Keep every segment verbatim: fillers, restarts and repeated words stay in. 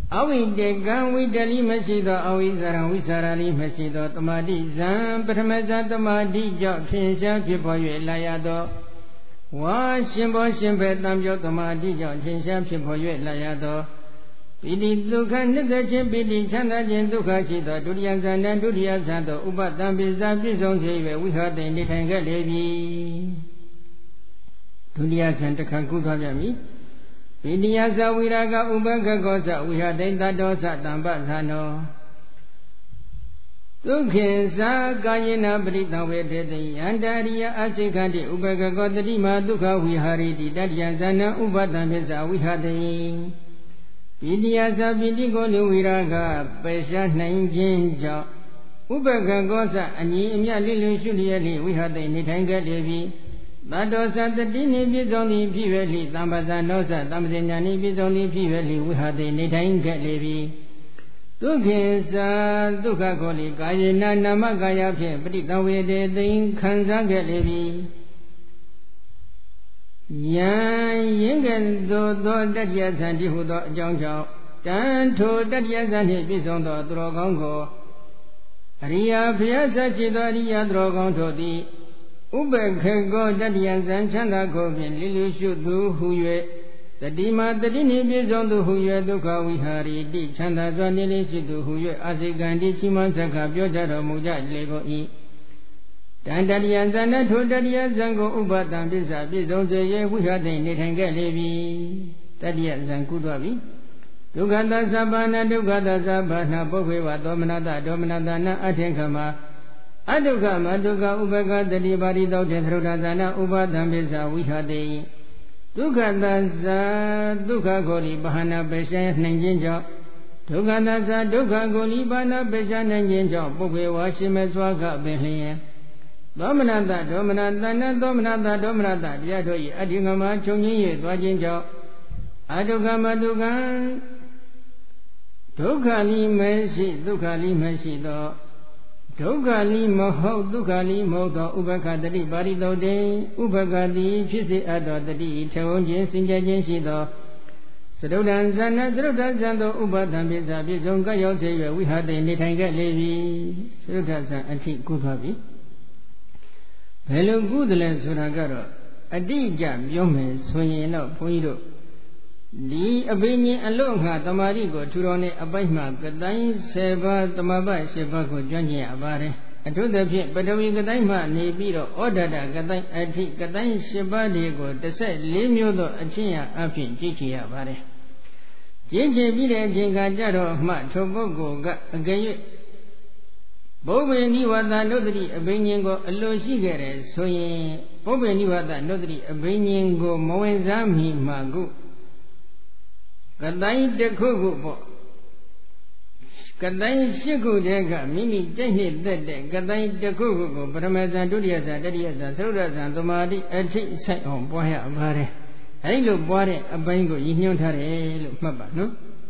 Avidekam vidali masjido avisara visarali masjido tamadi zam pramasa tamadi jok shinsha phipoye layado wa shimbo shimbe tamjo tamadi jok shinsha phipoye layado pidi dukha nidda chin pidi chanda chin dukha shido duriya zanda duriya zando upatam pisa pisong cheyve vihate nithanga levi duriya zanda kanku dhwapyami Vidiyasa viraga ubhaga gosa vihadaita dosa tambasano Dukhinsa kayena prita vedete yandariya asikati ubhaga gotari ma dukha vihariti daryasana upatamisa vihadai Vidiyasa vidikolu viraga pesha nainjinja ubhaga gosa anyi imya lilu shuliyali vihadai nithanga levi Tadosa tatini pisoni piveli tambasa nosa tamsinyani pisoni piveli vihate nithanga levi Dukhinsa dukha koli kayena namakaya phe prita vedete khansa levi Yan yingendo do tatyasanti hudo ajang chao Tanto tatyasanti pisondo drogongo Ariya phiyasa chido ariya drogongo di Ubekego tatyasan chanda kopin lilu shuddhu huye Tatima tatini pisondu huye dukha vihariti chanda swanili shuddhu huye Asikandi chimansaka pyojaro muja lego i Tantatyasan natho tatyasan ko upatam pisa pisong seye vihate nithanga levi Tatyasan kudwabi Dukkata sabbana dukkata sabbana bhuveva domanata domanata na athinkama Adukha madukha ubhaga tati parito tethrutasana upatam pisa vihate Dukkata sa dukha koli bahana pesha nainjinjo Dukkata sa dukha koli bahana pesha nainjinjo bhuveva shimeswaka penhliye Domanata domanata na domanata domanata diyadoyi adhingama chonginye dwajinjo Adukha madukha Dukha li meshi dukha li meshi do Dukha li mahau dukha li modo ubhakatati parito de ubhakati phisi atto tati thewonjin sinjajin shido Sarudan zana sarudan zando upatam pisa pisong kayaw seyve vihate nithanga levi Sarudan zan athi kudwabi Bhelo kudale sura karo Adija pyome soyin no bhuji do Di abinyin alokha tamari ko thurone apaihma katain seba tamaba seba ko jwanjin ya pare Athuthaphit patawi katain ma ne pi do odata katain athi katain seba de ko thirty-four myo do achinya aphin jicchi ya pare Jicchi pi de achin ka jado ma tho pukkol ka agaye Bhove nivata nodari abinyin ko alo shi kere soyin Bhove nivata nodari abinyin ko mawenzami ma ko Katai dekho ko po Katai shikho deka mimi jahni tete Katai dekho ko paramasa duriyasa dariyasa saurasa tamadi athi sai on pwaya apare Ai lo pware apain ko yihnyon thare lo mappa no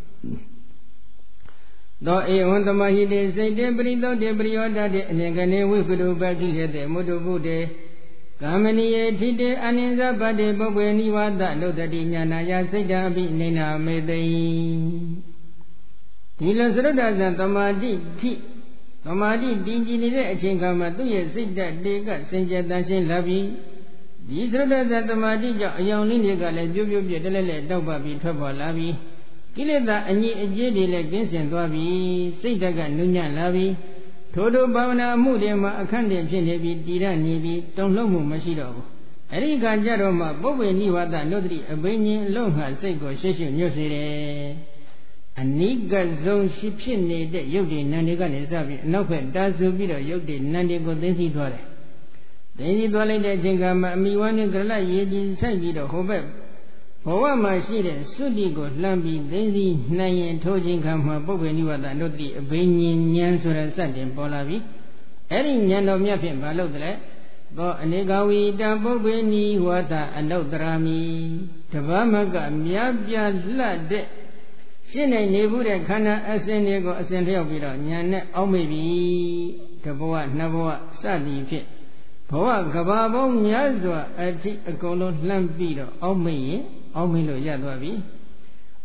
Do eon tamahite saite parito de priyota de anengane wikudu pakilete mudu bude Kamaniye thite aninsa pate bhove nivata nodati nyanaya saita api nena medai Dila saradasan tamadi thi Tamadi dinji nire achinkama tuye saita deka sanjata shin labi Di saradasan tamadi jo ayang lindika le pyo pyo pyo dalale daukpa pi thwapwa labi Kileta anyi ajye de le kinsin thwabi saita ka nunya labi Thodo bhavana amu de ma akhande phit ne bi tira ne bi tong hlong mu mashi do bu Ari kha jado ma bhove nivata nodari abinyin alok ha sait ko shwe shwe nyot se de Anika zong shi phit nede yot de nan de kane sa pi anak phek ta su pi do yot de nan de ko thinsi thwa de Thinsi thwa lai de achin ka ma amiwa ne karala ye ji sai pi do ho phek Bhava ma shi de sutti ko hlan pi thinsi nan yin tho chin kha ma bhove nivata nodari abinyin nyan sora sat tin paw la pi Eri nyan do myat phit ba lok tale Bo anekawita bhove nivata anuttarami Tabamaka mya pya hlat de Shin nai ne phu de khana asin de ko asin lyauk pi do nyan net auk me pi Tabhawa nabhawa sati phit Bhava kaba paung myat swa athi akon long hlan pi do auk me yin auk me lo yat thwa pi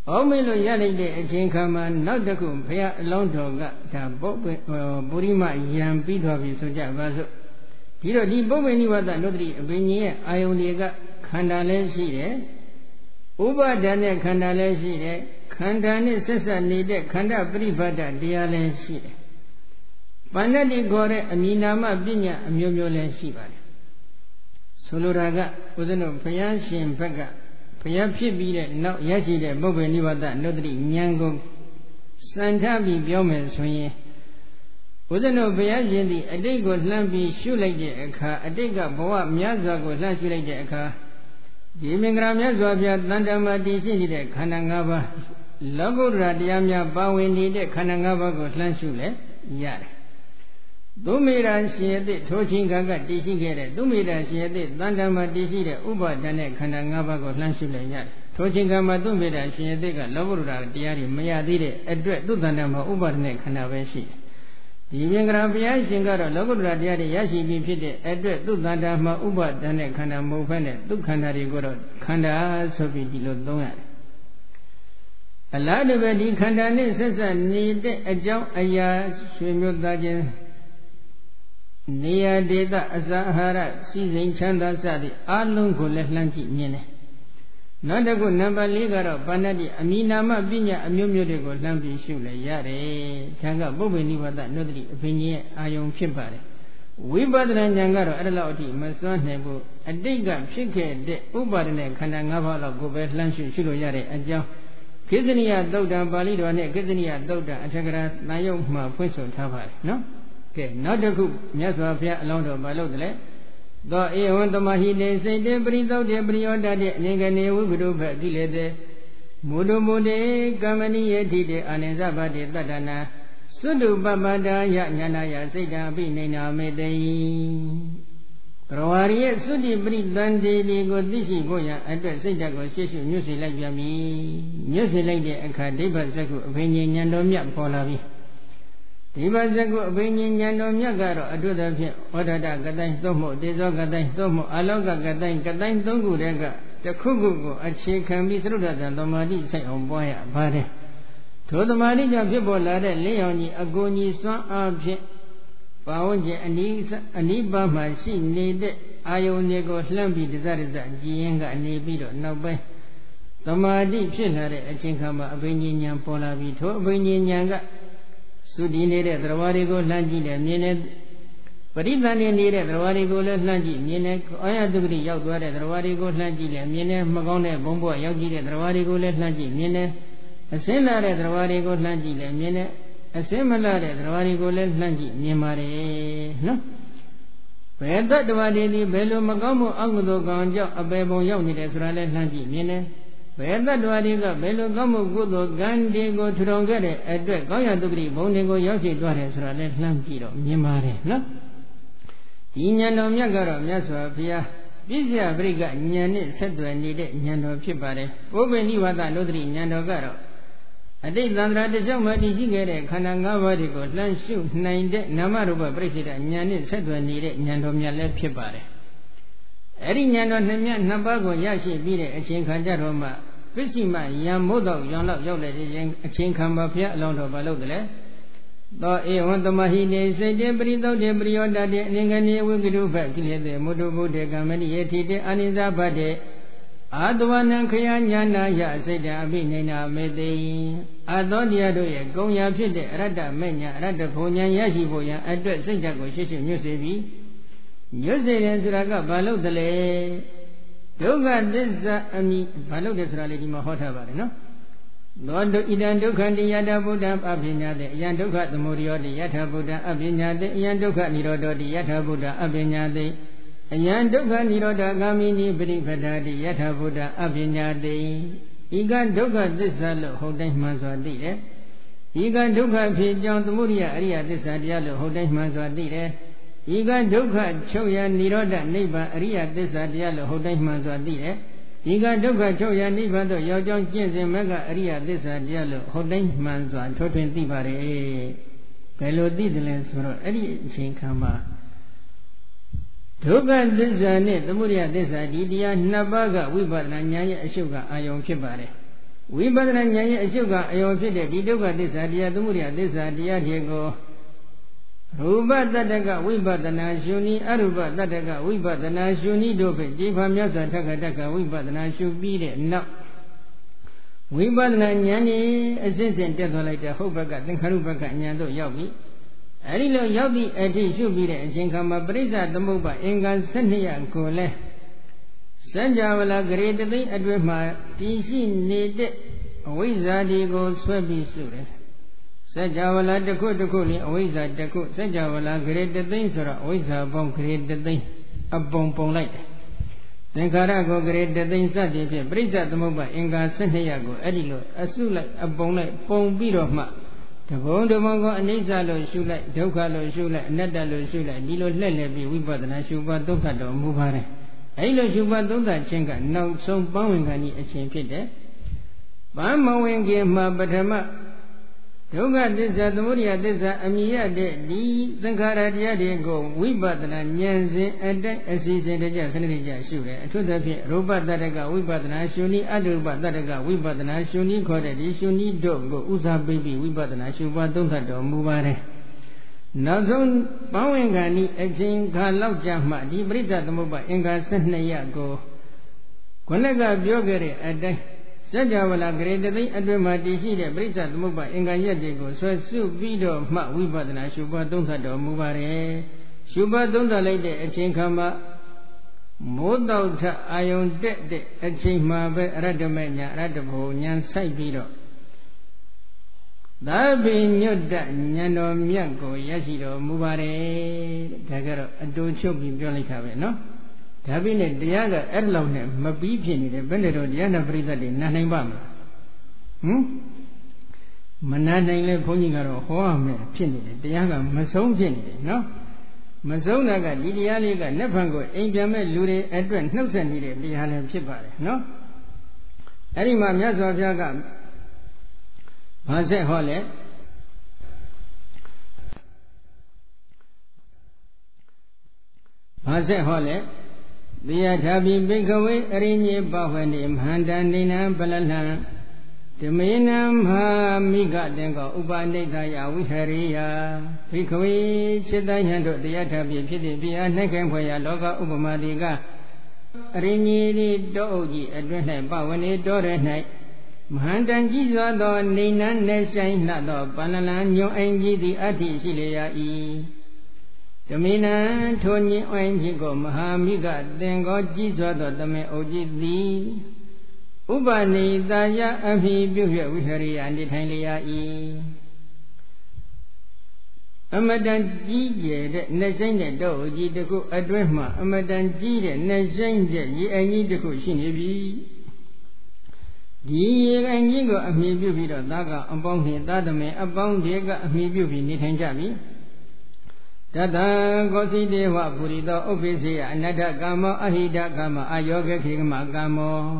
အောက်မေ့လို့ရလိုက်တဲ့အချိန်ခါမှာနောက်တစ်ခုဘုရားအလောင်းတော်ကဒါပုပ္ပေပုရိမယံပြီးသွားပြီဆိုကြပါစို့ဒီတော့ဒီပုပ္ပေနိဝါဒနုဒ္ဓတိအဘိညာဉ်ရဲ့အာယုန်တွေကခန္ဓာလည်းရှိတယ်ဥပါဒณะခန္ဓာလည်းရှိတယ်ခန္ဓာနဲ့ဆက်ဆက်နေတဲ့ခန္ဓာပရိပတ်တတရားလည်းရှိတယ်ပဏ္ဏတိခေါ်တဲ့အမည်နာမပညာအမျိုးမျိုးလည်းရှိပါတယ်ဆိုလိုတာကဦးဇင်းတို့ဘုရားရှင်ဘက်ကဘုရားဖြစ်ပြီးတဲ့နောက်ရရှိတဲ့ပုပ္ပေနိဝါဒနုဒ္ဓတိဉာဏ်ကိုစံထပြီးပြောမယ်ဆိုရင်ဦးဇင်းတို့ဘုရားရှင်သည်အတိတ်ကိုလှမ်းပြီးရှုလိုက်တဲ့အခါအတိတ်ကဘဝများစွာကိုလှမ်းရှုလိုက်တဲ့အခါဒီမင်္ဂလာမြတ်စွာဘုရားတန်တမာတည်ရှိနေတဲ့ခန္ဓာ၅ပါးလောကုတ္တရာတရားများပါဝင်နေတဲ့ခန္ဓာ၅ပါးကိုလှမ်းရှုလဲရတယ်သုမေရာရှင်အသည့်ထိုချင်းကကတည်ရှိခဲ့တဲ့သုမေရာရှင်အသည့်တန်တမာတည်ရှိတဲ့ဥပါဒณะခန္ဓာ၅ပါးကိုလှမ်းရှုလဲရတယ်ထိုချင်းကမှာသုမေရာရှင်အသည့်ကလောကုတ္တရာတရားတွေမရသေးတဲ့အတွက်သူတန်တမာဥပါဒณะခန္ဓာပဲရှိတယ်ဒီမင်္ဂလာဘုရားရှင်ကတော့လောကုတ္တရာတရားတွေရရှိပြီးဖြစ်တဲ့အတွက်သူတန်တမာဥပါဒณะခန္ဓာမဟုတ်ဘဲနဲ့သူခန္ဓာတွေကိုတော့ခန္ဓာဆိုပြီးဒီလိုသုံးရတယ်အလားတူပဲဒီခန္ဓာနဲ့ဆက်ဆက်နေတဲ့အကြောင်းအရာရွှေမျိုးသားချင်းနေရာဒေသအစာအာဟာရစီစဉ်ချမ်းသာစသည်အလုံးကိုလည်းလှမ်းကြည့်မြင်တယ်နောက်တစ်ခုနံပါတ်၄ကတော့ပဏ္ဏတိအမည်နာမပညာအမျိုးမျိုးတွေကိုလှမ်းပြီးရှုလဲရတယ်ဒါကပုပ္ပေနိဝါဒနုဒ္ဓတိအဘိညာဉ်ရဲ့အာယုံဖြစ်ပါတယ်ဝိပဿနာဉာဏ်ကတော့အဲ့ဒါလောက်အထိမစွမ်းနိုင်ဘူးအတိတ်ကဖြစ်ခဲ့တဲ့ဥပါဒณะခန္ဓာ၅ပါးလောက်ကိုပဲလှမ်းရှုရှုလို့ရတဲ့အကြောင်းကိစ္စနိယသုတ်တံပါဠိတော်နဲ့ကိစ္စနိယသုတ်တံအထက်ကရာတန်ရုပ်မှာဖွင့်ဆိုထားပါတယ်နော်ကဲနောက်တစ်ခုမြတ်စွာဘုရားအလောင်းတော်မလုပ်တယ်လေသောဧဝံသမဟိတေစိတ်တေပရိသုတ်တေပရိယောတတေအနေကနေဝိပရုဖကိလေတေမုဒုမုတေကမ္မနိယေတိတေအာနိဇဘတေတတ္တနာသုတုပပတာယညာနာယစိတ်တံအပိနိနာမေတေဘရဝရီရဲ့သုတိပရိသန္တေဒီကိုသိရှိဖို့ရန်အတွက်စိတ်ဓာတ်ကိုရှေ့ရှုညွှတ်စေလိုက်ပြန်ပြီညွှတ်စေလိုက်တဲ့အခါဒိဗ္ဗစက္ခုအဘိညာဉ်ဉာဏ်တော်မြတ်ပေါ်လာပြီဒီပါဇကုအဘိညာဉ်ဉာဏ်တော်မြတ်ကတော့အတွေ့အဖြင့်ဝဋ္ဌတကတိုင်းသုံးမှုတေဇောကတိုင်းသုံးမှုအလောကကတိုင်းကတိုင်းသုံးခုတည်းကတစ်ခုခုကိုအခြေခံပြီးသရုဒ္ဓဇံသမာဓိဆိုင်အောင်ပွားရပါတယ်ထိုသမာဓိကြောင့်ဖြစ်ပေါ်လာတဲ့လင်းရောင်ကြီးအကိုကြီးစွမ်းအားဖြင့်ပါဝန်းကျင်အနိအနိပါမှရှိနေတဲ့အာယုန်တွေကိုလှမ်းပြီးတစတစကြည်ရင်ကနေပြီးတော့နောက်ပိုင်းသမာဓိဖြစ်လာတဲ့အချိန်ခါမှာအဘိညာဉ်ဉာဏ်ပေါ်လာပြီးထိုအဘိညာဉ်ဉာဏ်ကသုတိနေတဲ့သရဝါတွေကိုလှမ်းကြည့်တယ်မြင်တယ်ပရိသန္တိနေတဲ့သရဝါတွေကိုလည်းလှမ်းကြည့်မြင်တယ်အာယတုဂတိရောက်သွားတဲ့သရဝါတွေကိုလှမ်းကြည့်တယ်မြင်တယ်မကောင်းတဲ့ဘုံဘဝရောက်ကြည့်တဲ့သရဝါတွေကိုလည်းလှမ်းကြည့်မြင်တယ်အစင်းလာတဲ့သရဝါတွေကိုလှမ်းကြည့်တယ်မြင်တယ်အစင်းမလာတဲ့သရဝါတွေကိုလည်းလှမ်းကြည့်မြင်ပါတယ်နော်ဘယ်တတ္တဝါတွေဒီဘယ်လိုမကောင်းမှုအကုသိုလ်ကံကြောင့်အပေပုံရောက်နေတယ်ဆိုတာလည်းလှမ်းကြည့်မြင်တယ်ဘယ်တတ္တဝါတွေကဘယ်လိုကောင်းမှုကုသိုလ်ကံတွေကိုထူထောင်ခဲ့တဲ့အတွက်ကောင်းရတုဂတိဘုံတွေကိုရောက်ရှိသွားတယ်ဆိုတာလည်းလှမ်းကြည့်တော့မြင်ပါတယ်နော်ဒီဉာဏ်တော်မြတ်ကတော့မြတ်စွာဘုရားပြည့်စရာပရိကဉာဏ်နဲ့ဆက်သွယ်နေတဲ့ဉာဏ်တော်ဖြစ်ပါတယ်ပုပ္ပေနိဝါဒနုဒ္ဓတိဉာဏ်တော်ကတော့အတိတ်သန္တရာတစ်ကြောင့်မှတည်ရှိခဲ့တဲ့ခန္ဓာ၅ပါးတွေကိုလှမ်းရှုနိုင်တဲ့နာမရူပပရိစ္ဆေဒဉာဏ်နဲ့ဆက်သွယ်နေတဲ့ဉာဏ်တော်မြတ်လည်းဖြစ်ပါတယ်အဲ့ဒီဉာဏ်တော်နှစ်မြတ်နှစ်ပါးကိုရရှိပြီးတဲ့အချိန်ခါကြတော့မှပစ္စည်းမယံမို့တော့ရောင်လောက်ရောက်တဲ့ခြင်းအချိန်ခံပါဘုရားအလောင်းတော်မလုပ်တယ်လေသောဧဝံသမဟိနေစိတ်တေပရိသုတ်တေပရိယောတတေအနေငနေဝိကရုဖကိလေသေမုဒ္ဒဘုဒ္ဓကမ္မနိယေတိတေအာနိဇဘတေအာတဝနံခယညာနာယစိတ်တံအပိနိနာမေတိအာသောတရားတို့ရဲ့ဂုံရာဖြစ်တဲ့အရတ္တမေညာအရတ္တဘုံညာရရှိဖို့ရန်အတွက်စိတ်ဓာတ်ကိုရှေ့ရှုညွှတ်စေပြီးညွှတ်စေတယ်ဆိုတာကဘာလို့တလဲဒုက္ခသစ္စာအမိဘာလို့လဲဆိုတာလေးဒီမှာဟောထားပါတယ်နော်သောတုဣဒံဒုက္ခတိယတဗုဒ္ဓအပညာတေအယံဒုက္ခသမုဒယောတိယထဗုဒ္ဓအပညာတေအယံဒုက္ခនិရောဓောတိယထဗုဒ္ဓအပညာတေအယံဒုက္ခនិရောဓဂာမိနိပရိပဒာတိယထဗုဒ္ဓအပညာတေဤကဒုက္ခသစ္စာလို့ဟုတ်တိုင်းမှန်စွာသိတယ်ဤကဒုက္ခဖြစ်ကြောင်းသမုဒိယအရိယသစ္စာတရားလို့ဟုတ်တိုင်းမှန်စွာသိတယ်ဤကဒုက္ခချုပ်ရនិရောဓနိဗ္ဗာန်အရိယသစ္စာတရားလို့ဟုတ်တိုင်းမှန်စွာသိတယ်ဤကဒုက္ခချုပ်ရနိဗ္ဗာန်တို့ရောက်ကြောင်းကျင့်စဉ်မကအရိယသစ္စာတရားလို့ဟုတ်တိုင်းမှန်စွာထိုးထွင်းသိပါတယ်ဘယ်လိုသိတယ်လဲဆိုတော့အဲ့ဒီအချိန်ခါမှာဒုက္ခသစ္စာနဲ့သမုဒယသစ္စာဒီတရားနှစ်ပါးကဝိပဿနာဉာဏ်ရဲ့အရှုပ်ကအာယုံဖြစ်ပါတယ်ဝိပဿနာဉာဏ်ရဲ့အကျုပ်ကအယောဖြစ်တဲ့ဒီဒုက္ခသစ္စာတရားသမုဒယသစ္စာတရားတွေကိုရူပတတ္တကဝိပဿနာရှုနည်းအရူပတတ္တကဝိပဿနာရှုနည်းတို့ဖြင့်ကြည်ဖာမြတ်စွာထက္ကတက္ကဝိပဿနာရှုပြီးတဲ့နောက်ဝိပဿနာဉာဏ်นี่အစစ်စစ်တက်သွားလိုက်တဲ့ဟုတ်ဘက်ကသင်္ခါရုပ္ပကဉာဏ်တို့ရောက်ပြီအဲဒီလိုရောက်သည့်အထိရှုပြီးတဲ့အချိန်ခါမှာပရိစ္ဆသမုပ္ပါအင်္ဂါ၁၂ရပ်ကိုလဲစัจ java လာဂရေတသိန်းအတွင်းမှာတည်ရှိနေတဲ့အဝိဇ္ဇာတွေကိုဆွဲပြီးရှုတယ်စัจ java လာတစ်ခုတစ်ခုလင်းအဝိဇ္ဇာတစ်ခုစัจ java လာဂရေတသိန်းဆိုတော့အဝိဇ္ဇာပေါင်းဂရေတသိန်းအပုံပုံလိုက်တယ်သင်္ခါရကိုဂရေတသိန်းစသည်ဖြင့်ပရိစ္ဆသမုပ္ပါအင်္ဂါ၁၂ရပ်ကိုအဲ့ဒီလိုအစုလိုက်အပုံလိုက်ပုံပြီးတော့မှတဘုံတဘုံကိုအနိစ္စလို့ရှုလိုက်ဒုက္ခလို့ရှုလိုက်အနတ္တလို့ရှုလိုက်ဒီလိုလှည့်လည်ပြီးဝိပဿနာရှုပါသုံးသပ်တော်မူပါတယ်အဲဒီလိုရှုပါသုံးသပ်ခြင်းကနောက်ဆုံးပန်းဝင်ခဏီအချိန်ဖြစ်တယ်ပန်းမဝင်ခင်မှာပထမဒုက္ခသစ္စာသမုဒယသစ္စာအမြင်ရတဲ့ဒီသင်္ခါရတရားတွေကိုဝိပဿနာဉာဏ်စဉ်အတိုင်းအစီအစဉ်တကျစနစ်တကျရှုတယ်အထူးသဖြင့်ရူပတတ္တကဝိပဿနာရှုနည်းအတုပတတ္တကဝိပဿနာရှုနည်းခေါ်တဲ့ဒီရှုနည်းတို့ကိုဥစားပေးပြီးဝိပဿနာရှုပါသုံးသပ်တော်မူပါတယ်နောက်ဆုံးပန်းဝင်ခဏီအချိန်ခါလောက်ကြာမှဒီပရိစ္ဆသမုပ္ပါအင်္ဂါ၁၂ရပ်ကိုခုနကပြောခဲ့တဲ့အတိုင်းစัจ java လာဂရေတသိန်းအတွင်းမှာတည်ရှိတဲ့ပရိစ္ဆသမုပ္ပါအင်္ဂါရက်တွေကိုဆွဲစုပြီးတော့မှဝိပဿနာရှုပါသုံးသပ်တော်မူပါတယ်ရှုပါသုံးသပ်လိုက်တဲ့အချိန်ခါမှာမိုးတောက်ထအာယုန်တက်တဲ့အချိန်မှာပဲအရတ္တမညာအရတ္တဘုံဉာဏ်ဆိုင်ပြီးတော့သာဘိညွတ်တဉာဏ်တော်မြတ်ကိုရရှိတော်မူပါတယ်ဒါကတော့အတူချုပ်ပြီးပြောလိုက်တာပဲနော်ဒါပြီးနဲ့တရားကအဲ့လောက်နဲ့မပြီးဖြစ်နေတယ်ဘယ်နဲ့တော့တရားနာပရိသတ်တွေနားနိုင်ပါမလားဟမ်မနားနိုင်လဲဘုန်းကြီးကတော့ဟောရမယ်ဖြစ်နေတယ်တရားကမဆုံးဖြစ်နေတယ်နော်မဆုံးတာကဒီတရားလေးကနတ်ဖန်ကိုအိမ်ပြန်မဲ့လူတွေအတွက်နှုတ်ဆက်နေတဲ့တရားလည်းဖြစ်ပါတယ်နော်အဲ့ဒီမှာမြတ်စွာဘုရားကဘာဆက်ဟောလဲဘာဆက်ဟောလဲတိယထာပိဘိကဝေအရိညေပဝနေမဟာန္တနိနံပလလံဓမေနံမဟာမိကတေကောဥပနိဒယဝိဟရိယဘိကဝေจิตတယံတို့တိယထာပိဖြစ်တဲ့ပြာနှိုက်ခိုင်ဖွယ်ရာလောကဥပမာတိကအရိညေတိတောအုပ်ကြီးအတွင်း၌ပဝနေတောရ၌မဟာန္တန်ကြီးစွာသောနေနံနေဆိုင်နှသောပလလံညွန်အိမ်ကြီးသည်အဋ္ဌိရှိလျာ၏ဓမေနံထိုညင်အိမ်ကြီးကိုမဟာမိကသင်္ကောကြီးစွာသောတမင်အုပ်ကြီးသည်ဥပနိတာယအမိပြု၍ဝိဟရိယနေထိုင်လျာ၏အမတန်ကြီးကျယ်တဲ့နှဆိုင်တဲ့တောအုပ်ကြီးတစ်ခုအတွင်းမှာအမတန်ကြီးတဲ့နှဆိုင်တဲ့ရေအိမ်ကြီးတစ်ခုရှိနေပြီဒီရေအိမ်ကြီးကိုအမိပြုပြီးတော့သားကအပေါင်းနှင့်သားသမင်အပေါင်းတွေကအမိပြုပြီးနေထိုင်ကြပြီတတံကောစီတေဝပုရိသောဥပ္ပိစေယအနတ္တကာမောအဟိတကာမအယောဂခေကမကာမော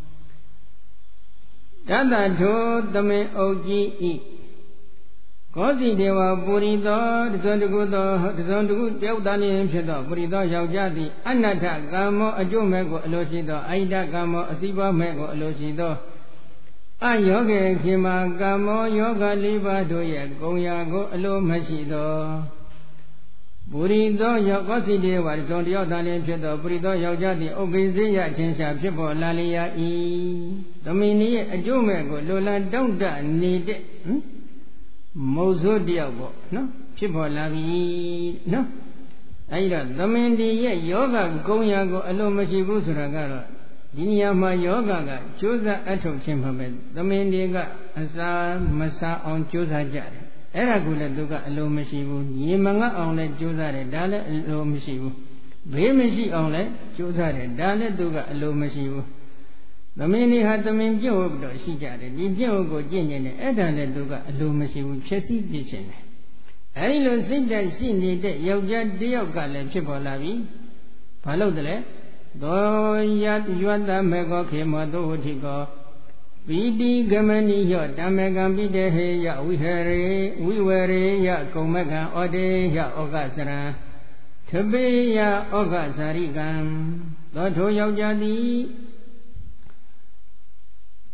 တတထိုသမေဩကြီးဤကောစီတေဝပုရိသောတဇွန်တကုသောတဇွန်တကုတယောက်သားလျင်ဖြစ်သောပုရိသောယောက်ျားသည်အနတ္တကာမောအကျိုးမဲ့ကိုအလိုရှိသောအဟိတကာမောအစီးပွားမဲ့ကိုအလိုရှိသောအယောဂေခေမကာမောယောဂလေးပါးတို့ရဲ့ဂုံရာကိုအလိုမရှိသောပုရိသောယောက်ကောစီတေဝတဇွန်တယောက်သားလျင်ဖြစ်သောပုရိသောယောက်ျားသည်ဥပ္ပိစေယအချင်းရှာဖြစ်ပေါ်လာလျာ၏သမီးนี้ရဲ့အကျိုးမဲ့ကိုလိုလားတောင့်တနေတဲ့ဟမ်မုတ်ဆိုးတယောက်ပေါ့နော်ဖြစ်ပေါ်လာပြီနော်အဲဒီတော့သမင်ဒီရဲ့ယောဂဂုံရာကိုအလိုမရှိဘူးဆိုတာကတော့ဒီနေရာမှာယောဂကကြိုးစားအထုတ်ခြင်းပါပဲသမင်ဒီကအစာမစားအောင်ကြိုးစားကြတယ်အဲ့ဒါကိုလည်းသူကအလိုမရှိဘူးညီမငတ်အောင်လည်းကြိုးစားတယ်ဒါလည်းအလိုမရှိဘူးဘေးမရှိအောင်လည်းကြိုးစားတယ်ဒါလည်းသူကအလိုမရှိဘူးသမင်ဒီဟာသမင်ကျင့်ဝတ်တော့ရှိကြတယ်ဒီကျင့်ဝတ်ကိုကျင့်နေတယ်အဲ့ဒါလည်းသူကအလိုမရှိဘူးဖြည့်ဆည်းပြခြင်းတယ်အဲဒီလိုစိတ်ဓာတ်ရှိနေတဲ့ယောက်ျားတယောက်ကလည်းဖြစ်ပေါ်လာပြီဘာလို့တလဲသောယယွတ်တမေကောခေမောသုဝတိကောပိတိဂမဏိယောဓမ္မကံပိတေဟေယဝိဟရေဝိဝရေယကုံမကံဩတေယဩကစရံထပေယဩကဇာရိကံသောထိုယောက်ျားသည်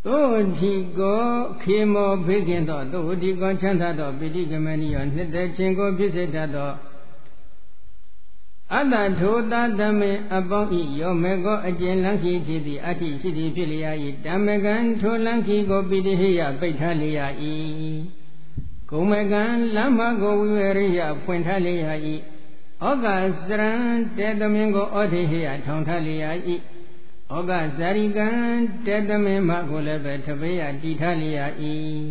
သောတိကောခေမောဖိခင်သောသောတိကောချမ်းသာသောပိဋိကမဏိယောနှစ်သက်ခြင်းကိုဖြစ်စေတတ်သောအတ္တထိုသတမေအပေါင်းဤယောမေကောအကျဉ်လန်းခီဖြစ်သည်အတ္တိရှိသည်ဖြစ်လျာ၏ဓမ္မကံထိုလန်းခီကိုပိဋိဟိယပိဋ္ဌလျာ၏ကုမကံလမ္မကိုဝိဝရိယဖွင့်ထားလျာ၏ဩဃစရံတေသမင်ကိုဩဒိဟိယထောင်ထားလျာ၏ဩဃဇာရိကံတေသမင်မကိုလည်းပဲထဘေးရတည်ထားလျာ၏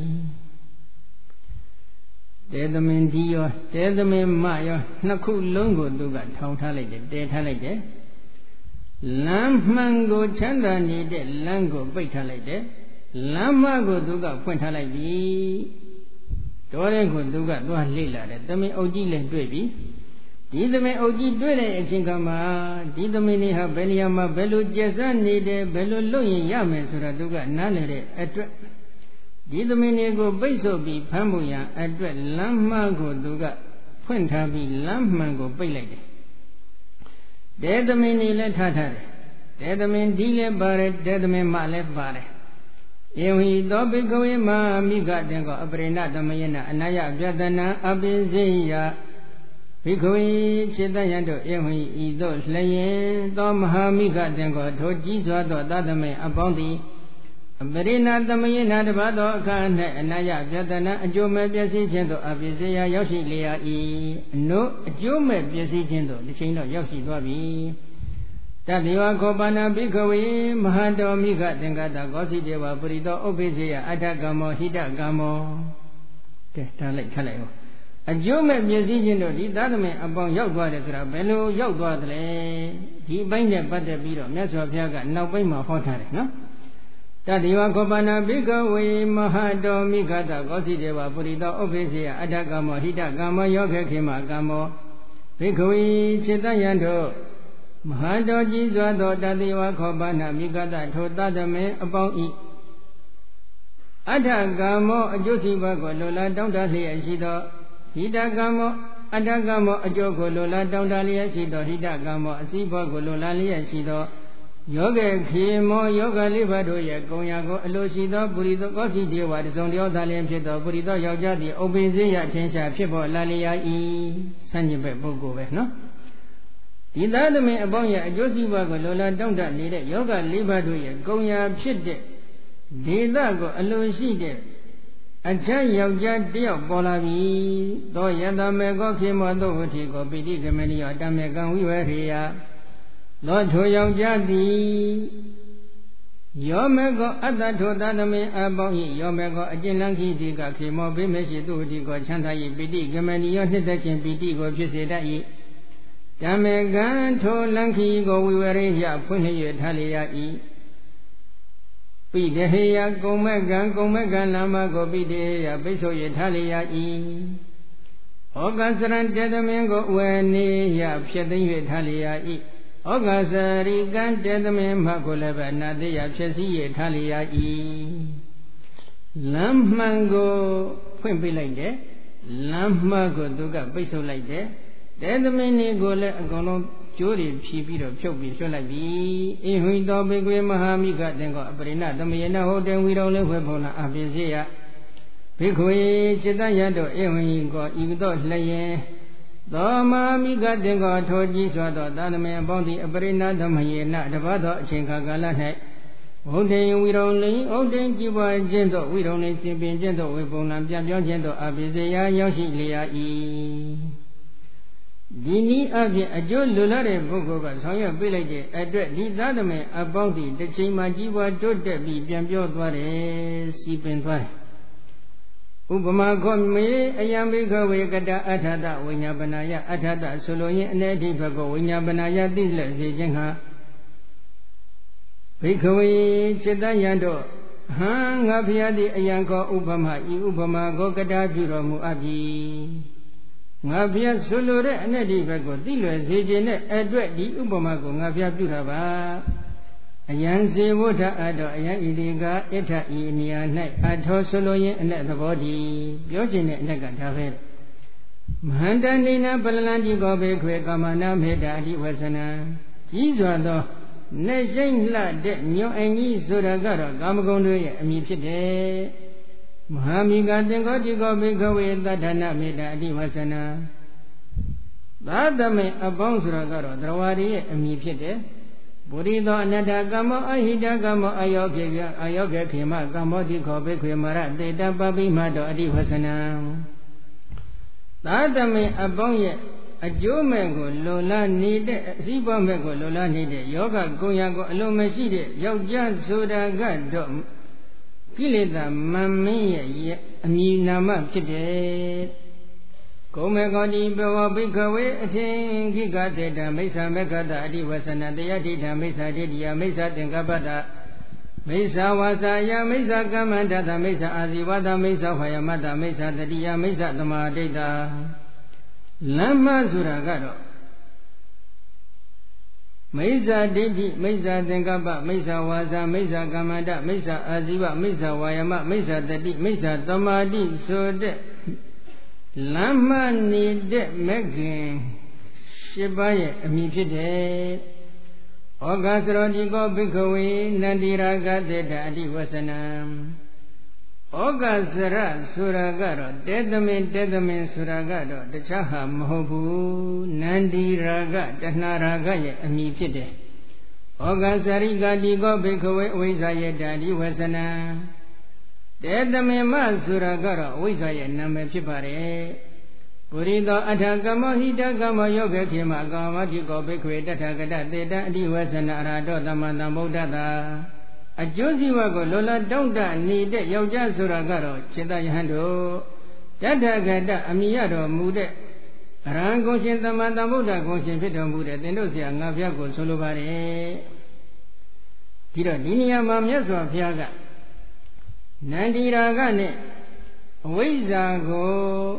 တေသမင်ဒီရောတေသမင်မရောနှစ်ခုလုံးကိုသူကထောင်ထားလိုက်တယ်တဲထားလိုက်တယ်လမ်းမှန်ကိုချမ်းသာနေတဲ့လမ်းကိုပိတ်ထားလိုက်တယ်လမ်းမကိုသူကဖွင့်ထားလိုက်ပြီတော်တဲ့ကိုသူကသွားလေ့လာတယ်သမင်အုပ်ကြီးလည်းတွေ့ပြီဒီသမင်အုပ်ကြီးတွေ့တဲ့အချိန်ကမှဒီသမင်လေးဟာဘယ်နေရာမှာဘယ်လိုကျက်စားနေတယ်ဘယ်လိုလုပ်ရင်ရမယ်ဆိုတာသူကနားလည်တဲ့အတွက်ဒီသမင်လေးကိုပိတ်ဆို့ပြီးဖမ်းဖို့ရန်အတွက်လမ်းမှန်ကိုသူကဖွင့်ထားပြီးလမ်းမှန်ကိုပိတ်လိုက်တယ်တဲသမင်လေးလည်းထားထားတယ်တဲသမင်ဒီလည်းပါတယ်တဲသမင်မလည်းပါတယ်ဧဝံသောဘိကဝေမမိဂတေကောအပရိဏသမယေနအနာယပြတနာအပိစေယဘိကဝေစေတယံတို့ဧဝံဤသို့လျင်သောမဟာမိဂတေကောထိုကြီးစွာသောသတ္တမေအပေါင်းသည်အပရိဏသမယေနတပါသောအခါ၌အနာယပြတနာအကျိုးမဲ့ပျက်စီးခြင်းသို့အပိစေယရောက်ရှိလျာ၏အနုအကျိုးမဲ့ပျက်စီးခြင်းသို့တစ်ချိန်တော့ရောက်ရှိသွားပြီတတေဝခောပါဏဘိကဝေမဟာတောမိဂသင်္ကတကောစီတေဝပရိသောဥပ္ပိစေယအဋ္ဌကမ္မောဟိတကမ္မောကဲထားလိုက်ထားလိုက်ဟောအကျိုးမဲ့ပျက်စီးခြင်းတို့ဒီသာသမင်အပေါင်းရောက်သွားတယ်ဆိုတာဘယ်လိုရောက်သွားသလဲဒီအပိုင်းနဲ့ပတ်သက်ပြီးတော့မြတ်စွာဘုရားကနောက်ပိုင်းမှာဟောထားတယ်နော်တတေဝခောပါဏဘိကဝေမဟာတောမိဂတကောစီတေဝပရိသောဥပ္ပိစေယအဋ္ဌကမ္မောဟိတကမ္မောယောခေခေမကမ္မောဘိကဝေစေတယံတို့မဟာတော်ကြီးစွာသောတတိဝခောပါဏမိဂတထိုသတ္တမေအပေါင်းဤအဋ္ဌကမ္မောအကျိုးစီးပွားကိုလိုလားတောင်းတလျက်ရှိသောဟိတကမ္မောအဋ္ဌကမ္မောအကျိုးကိုလိုလားတောင်းတလျက်ရှိသောဟိတကမ္မောအစည်းပွားကိုလိုလားလျက်ရှိသောယောဂေခေမောယောဂလေးပါးတို့ရဲ့ကုံရာကိုအလိုရှိသောပုရိသောကောစီတေဝတစုံတယောသာလျင်ဖြစ်သောပုရိသောယောက်ျားသည်ဥပ္ပိစေယထင်ရှားဖြစ်ပေါ်လာလျာ၏ဆန့်ကျင်ဘက်ပုဂ္ဂိုလ်ပဲနော်ဒီသာသမင်အပေါင်းရဲ့အကျိုးစီးပွားကိုလိုလားတောင့်တနေတဲ့ယောဂလေးပါးတို့ရဲ့ကုံရာဖြစ်တဲ့ဒေသကိုအလိုရှိတဲ့အချမ်းယောက်ျားတယောက်ပေါ်လာပြီသောယတမေကောခေမောသောဝတိကိုပိဋိကမဏိယောတမေကံဝိဝရေယသောထိုယောက်ျားသည်ယောမေကောအတ္တထိုသာသမင်အပေါင်း၏ယောမေကောအကျဉ်းလန်းခိတိကခေမောဘိမေရှိသူဝတိကိုချမ်းသာ၏ပိဋိကမဏိယောနှစ်သက်ခြင်းပိဋိကိုဖြစ်စေတတ်၏ဓမ္မေကံထိုလန်းခီကိုဝိဝရိယဖွင့်လျက်ထားလျာ၏ပိဒဟေယကုံမဲ့ကံကုံမဲ့ကံလမ္မကိုပိဒဟေယပိတ်ဆို့ရထားလျာ၏ဩဃစရံတေသမင်ကိုဝေနေယဖြစ်သိမ့်၍ထားလျာ၏ဩဃစရိကံတေသမင်မကိုလည်းပဲနာတေယဖြစ်စည်းရထားလျာ၏လမ်းမှန်ကိုဖွင့်ပြလိုက်တယ်လမ်းမှန်ကိုသူကပိတ်ဆို့လိုက်တယ်တေသမင်နေကိုလည်းအကုန်လုံးကျိုးတွေဖြီးပြီးတော့ဖြုတ်ပြီးလွှတ်လိုက်ပြီအဟိတောဘေကွေမဟာမိကတင်ကောအပရိဏသမယေနဟောတေဝီတော်လေးဝေဖုံလာအပိစေယဘေကွေจิตတယတောအဟိကောဤသို့လျင်သောမဟာမိကတင်ကောထိုကြီးစွာသောသာသမင်အပေါင်းသည်အပရိဏသမယေနတပတ်သောအချိန်ခါကာလ၌ဝုဒ္ဓေဝီတော်လေးဩဒ္ဓင်ကြည်ပွားခြင်းသောဝီတော်လေးစင်ပင်ခြင်းသောဝေဖုံလာပြန်ပြောင်းခြင်းသောအပိစေယရောက်ရှိလျာ၏ဒီနည်းအပြင်အကျိုးလိုလားတဲ့ပုဂ္ဂိုလ်ကဆောင်ရွက်ပေးလိုက်တဲ့အတွက်ဒီသာသမင်အပေါင်းဒီတစ်ချိန်မှကြီးပွားတိုးတက်ပြီးပြန်ပြောသွားတယ်စီပင်သွားတယ်ဥပမာခောမေအယံဘိခဝေကတအဋ္ဌတဝိညာပနာယအဋ္ဌတဆိုလိုရင်အနေအထိဘကောဝိညာပနာယသိလက်စေခြင်းဟာဘိခဝေจิตယံတို့ဟံငါဖျားသည်အယံခောဥပမာဤဥပမာကိုကတပြုတော်မူအပ်ပြီငါဖျက်ဆိုလိုတဲ့အနဲ့ဒီဘက်ကိုသိလွယ်စေခြင်းနဲ့အတွက်ဒီဥပမာကိုငါဖျက်ပြုတာပါအယံစေဝဋ္ဌအတောအယံဣတိကအဋ္ဌဤနေရာ၌အထောဆိုလိုရင်အနဲ့သဘောတည်းပြောခြင်းနဲ့အနဲ့ကဒါပဲမဟန္တနိနာပလလံတိကောဘေခွေကာမနာမေတ္တာအဓိဝဆနံကြီးစွာသောနေစိမ့်လှတဲ့ညွန်အကြီးဆိုတာကတော့ကာမဂုဏ်တို့ရဲ့အမည်ဖြစ်တယ်မဟာမိကသင်္ကောတိကောဘိကဝေသတ္ထနာမေတ္တာအတိဝဆနာသာသမိန်အပေါင်းဆိုတာကတော့သရဝါရီရဲ့အမည်ဖြစ်တယ်ပုရိသောအနတ္တကမ္မောအဟိတကမ္မောအယောခေအယောခေခေမကမ္မောတိခောဘိခွေမရတေတပပိမတောအတိဝဆနာသာသမိန်အပေါင်းရဲ့အကျိုးမဲ့ကိုလိုလားနေတဲ့အစည်းပွားမဲ့ကိုလိုလားနေတဲ့ယောဂကုံရကိုအလိုမရှိတဲ့ယောက်ျားဆိုတာကတော့ကိလေသာမမင်းရဲ့အမည်နာမဖြစ်တယ်ကုံမေကောတိဘဝဘိခဝေအထင်ခိကတေတမိစ္ဆာမေခတအတိဝဆနတရားတိထမိစ္ဆာတိတ္တိယမိစ္ဆာသင်္ကပ္ပတမိစ္ဆာဝါစာယမိစ္ဆာကမ္မန္တတမိစ္ဆာအာဇီဝတမိစ္ဆာဝါယမတမိစ္ဆာတတိယမိစ္ဆာသမာဓိတာလမ်းမဆိုတာကတော့မိစ္ဆာဒိဋ္ဌိမိစ္ဆာသင်္ကပ္ပမိစ္ဆာဝါစာမိစ္ဆာကမ္မန္တမိစ္ဆာအာဇီဝမိစ္ဆာဝါယမမိစ္ဆာတတိမိစ္ဆာသမာဓိဆိုတဲ့လမ်းမနေတဲ့မဂ္ဂင်၈ပါးရဲ့အမည်ဖြစ်တယ်ဩဃစရောတိကောဘိခဝေနန္တိရာဂတေတအတိဝဆနံဩဃစရဆိုတာကတော့တေသမင်တေသမင်ဆိုတာကတော့တခြားဟာမဟုတ်ဘူးနန္တိရာဂတဏှာရာဂရဲ့အမည်ဖြစ်တယ်ဩဃစရိကတိကောဘိခဝေအဝိဇ္ဇာယတအတိဝဆနံတေသမင်မဆိုတာကတော့အဝိဇ္ဇာရဲ့နာမည်ဖြစ်ပါတယ်ပုရိသောအထကမောဟိတကမောယောဂခေမကာမတိကောဘိခွေတထကတတေတအတိဝဆနအရာတောသမ္မာသမ္ဗုဒ္ဓတာအကျိုးစီးပွားကိုလောလောတောင့်တနေတဲ့ယောက်ျားဆိုတာကတော့ခြေတယဟန်တို့တထကတအမိရတော်မူတဲ့အရဟံကိုရှင်သမ္မာသမ္ဗုဒ္ဓကိုရှင်ဖြစ်တော်မူတဲ့သင်တို့ဆရာငါဘုရားကိုဆိုလိုပါတယ်ဒီတော့ဒီနေရာမှာမြတ်စွာဘုရားကနန္ဒီရာဂနဲ့အဝိဇ္ဇာကို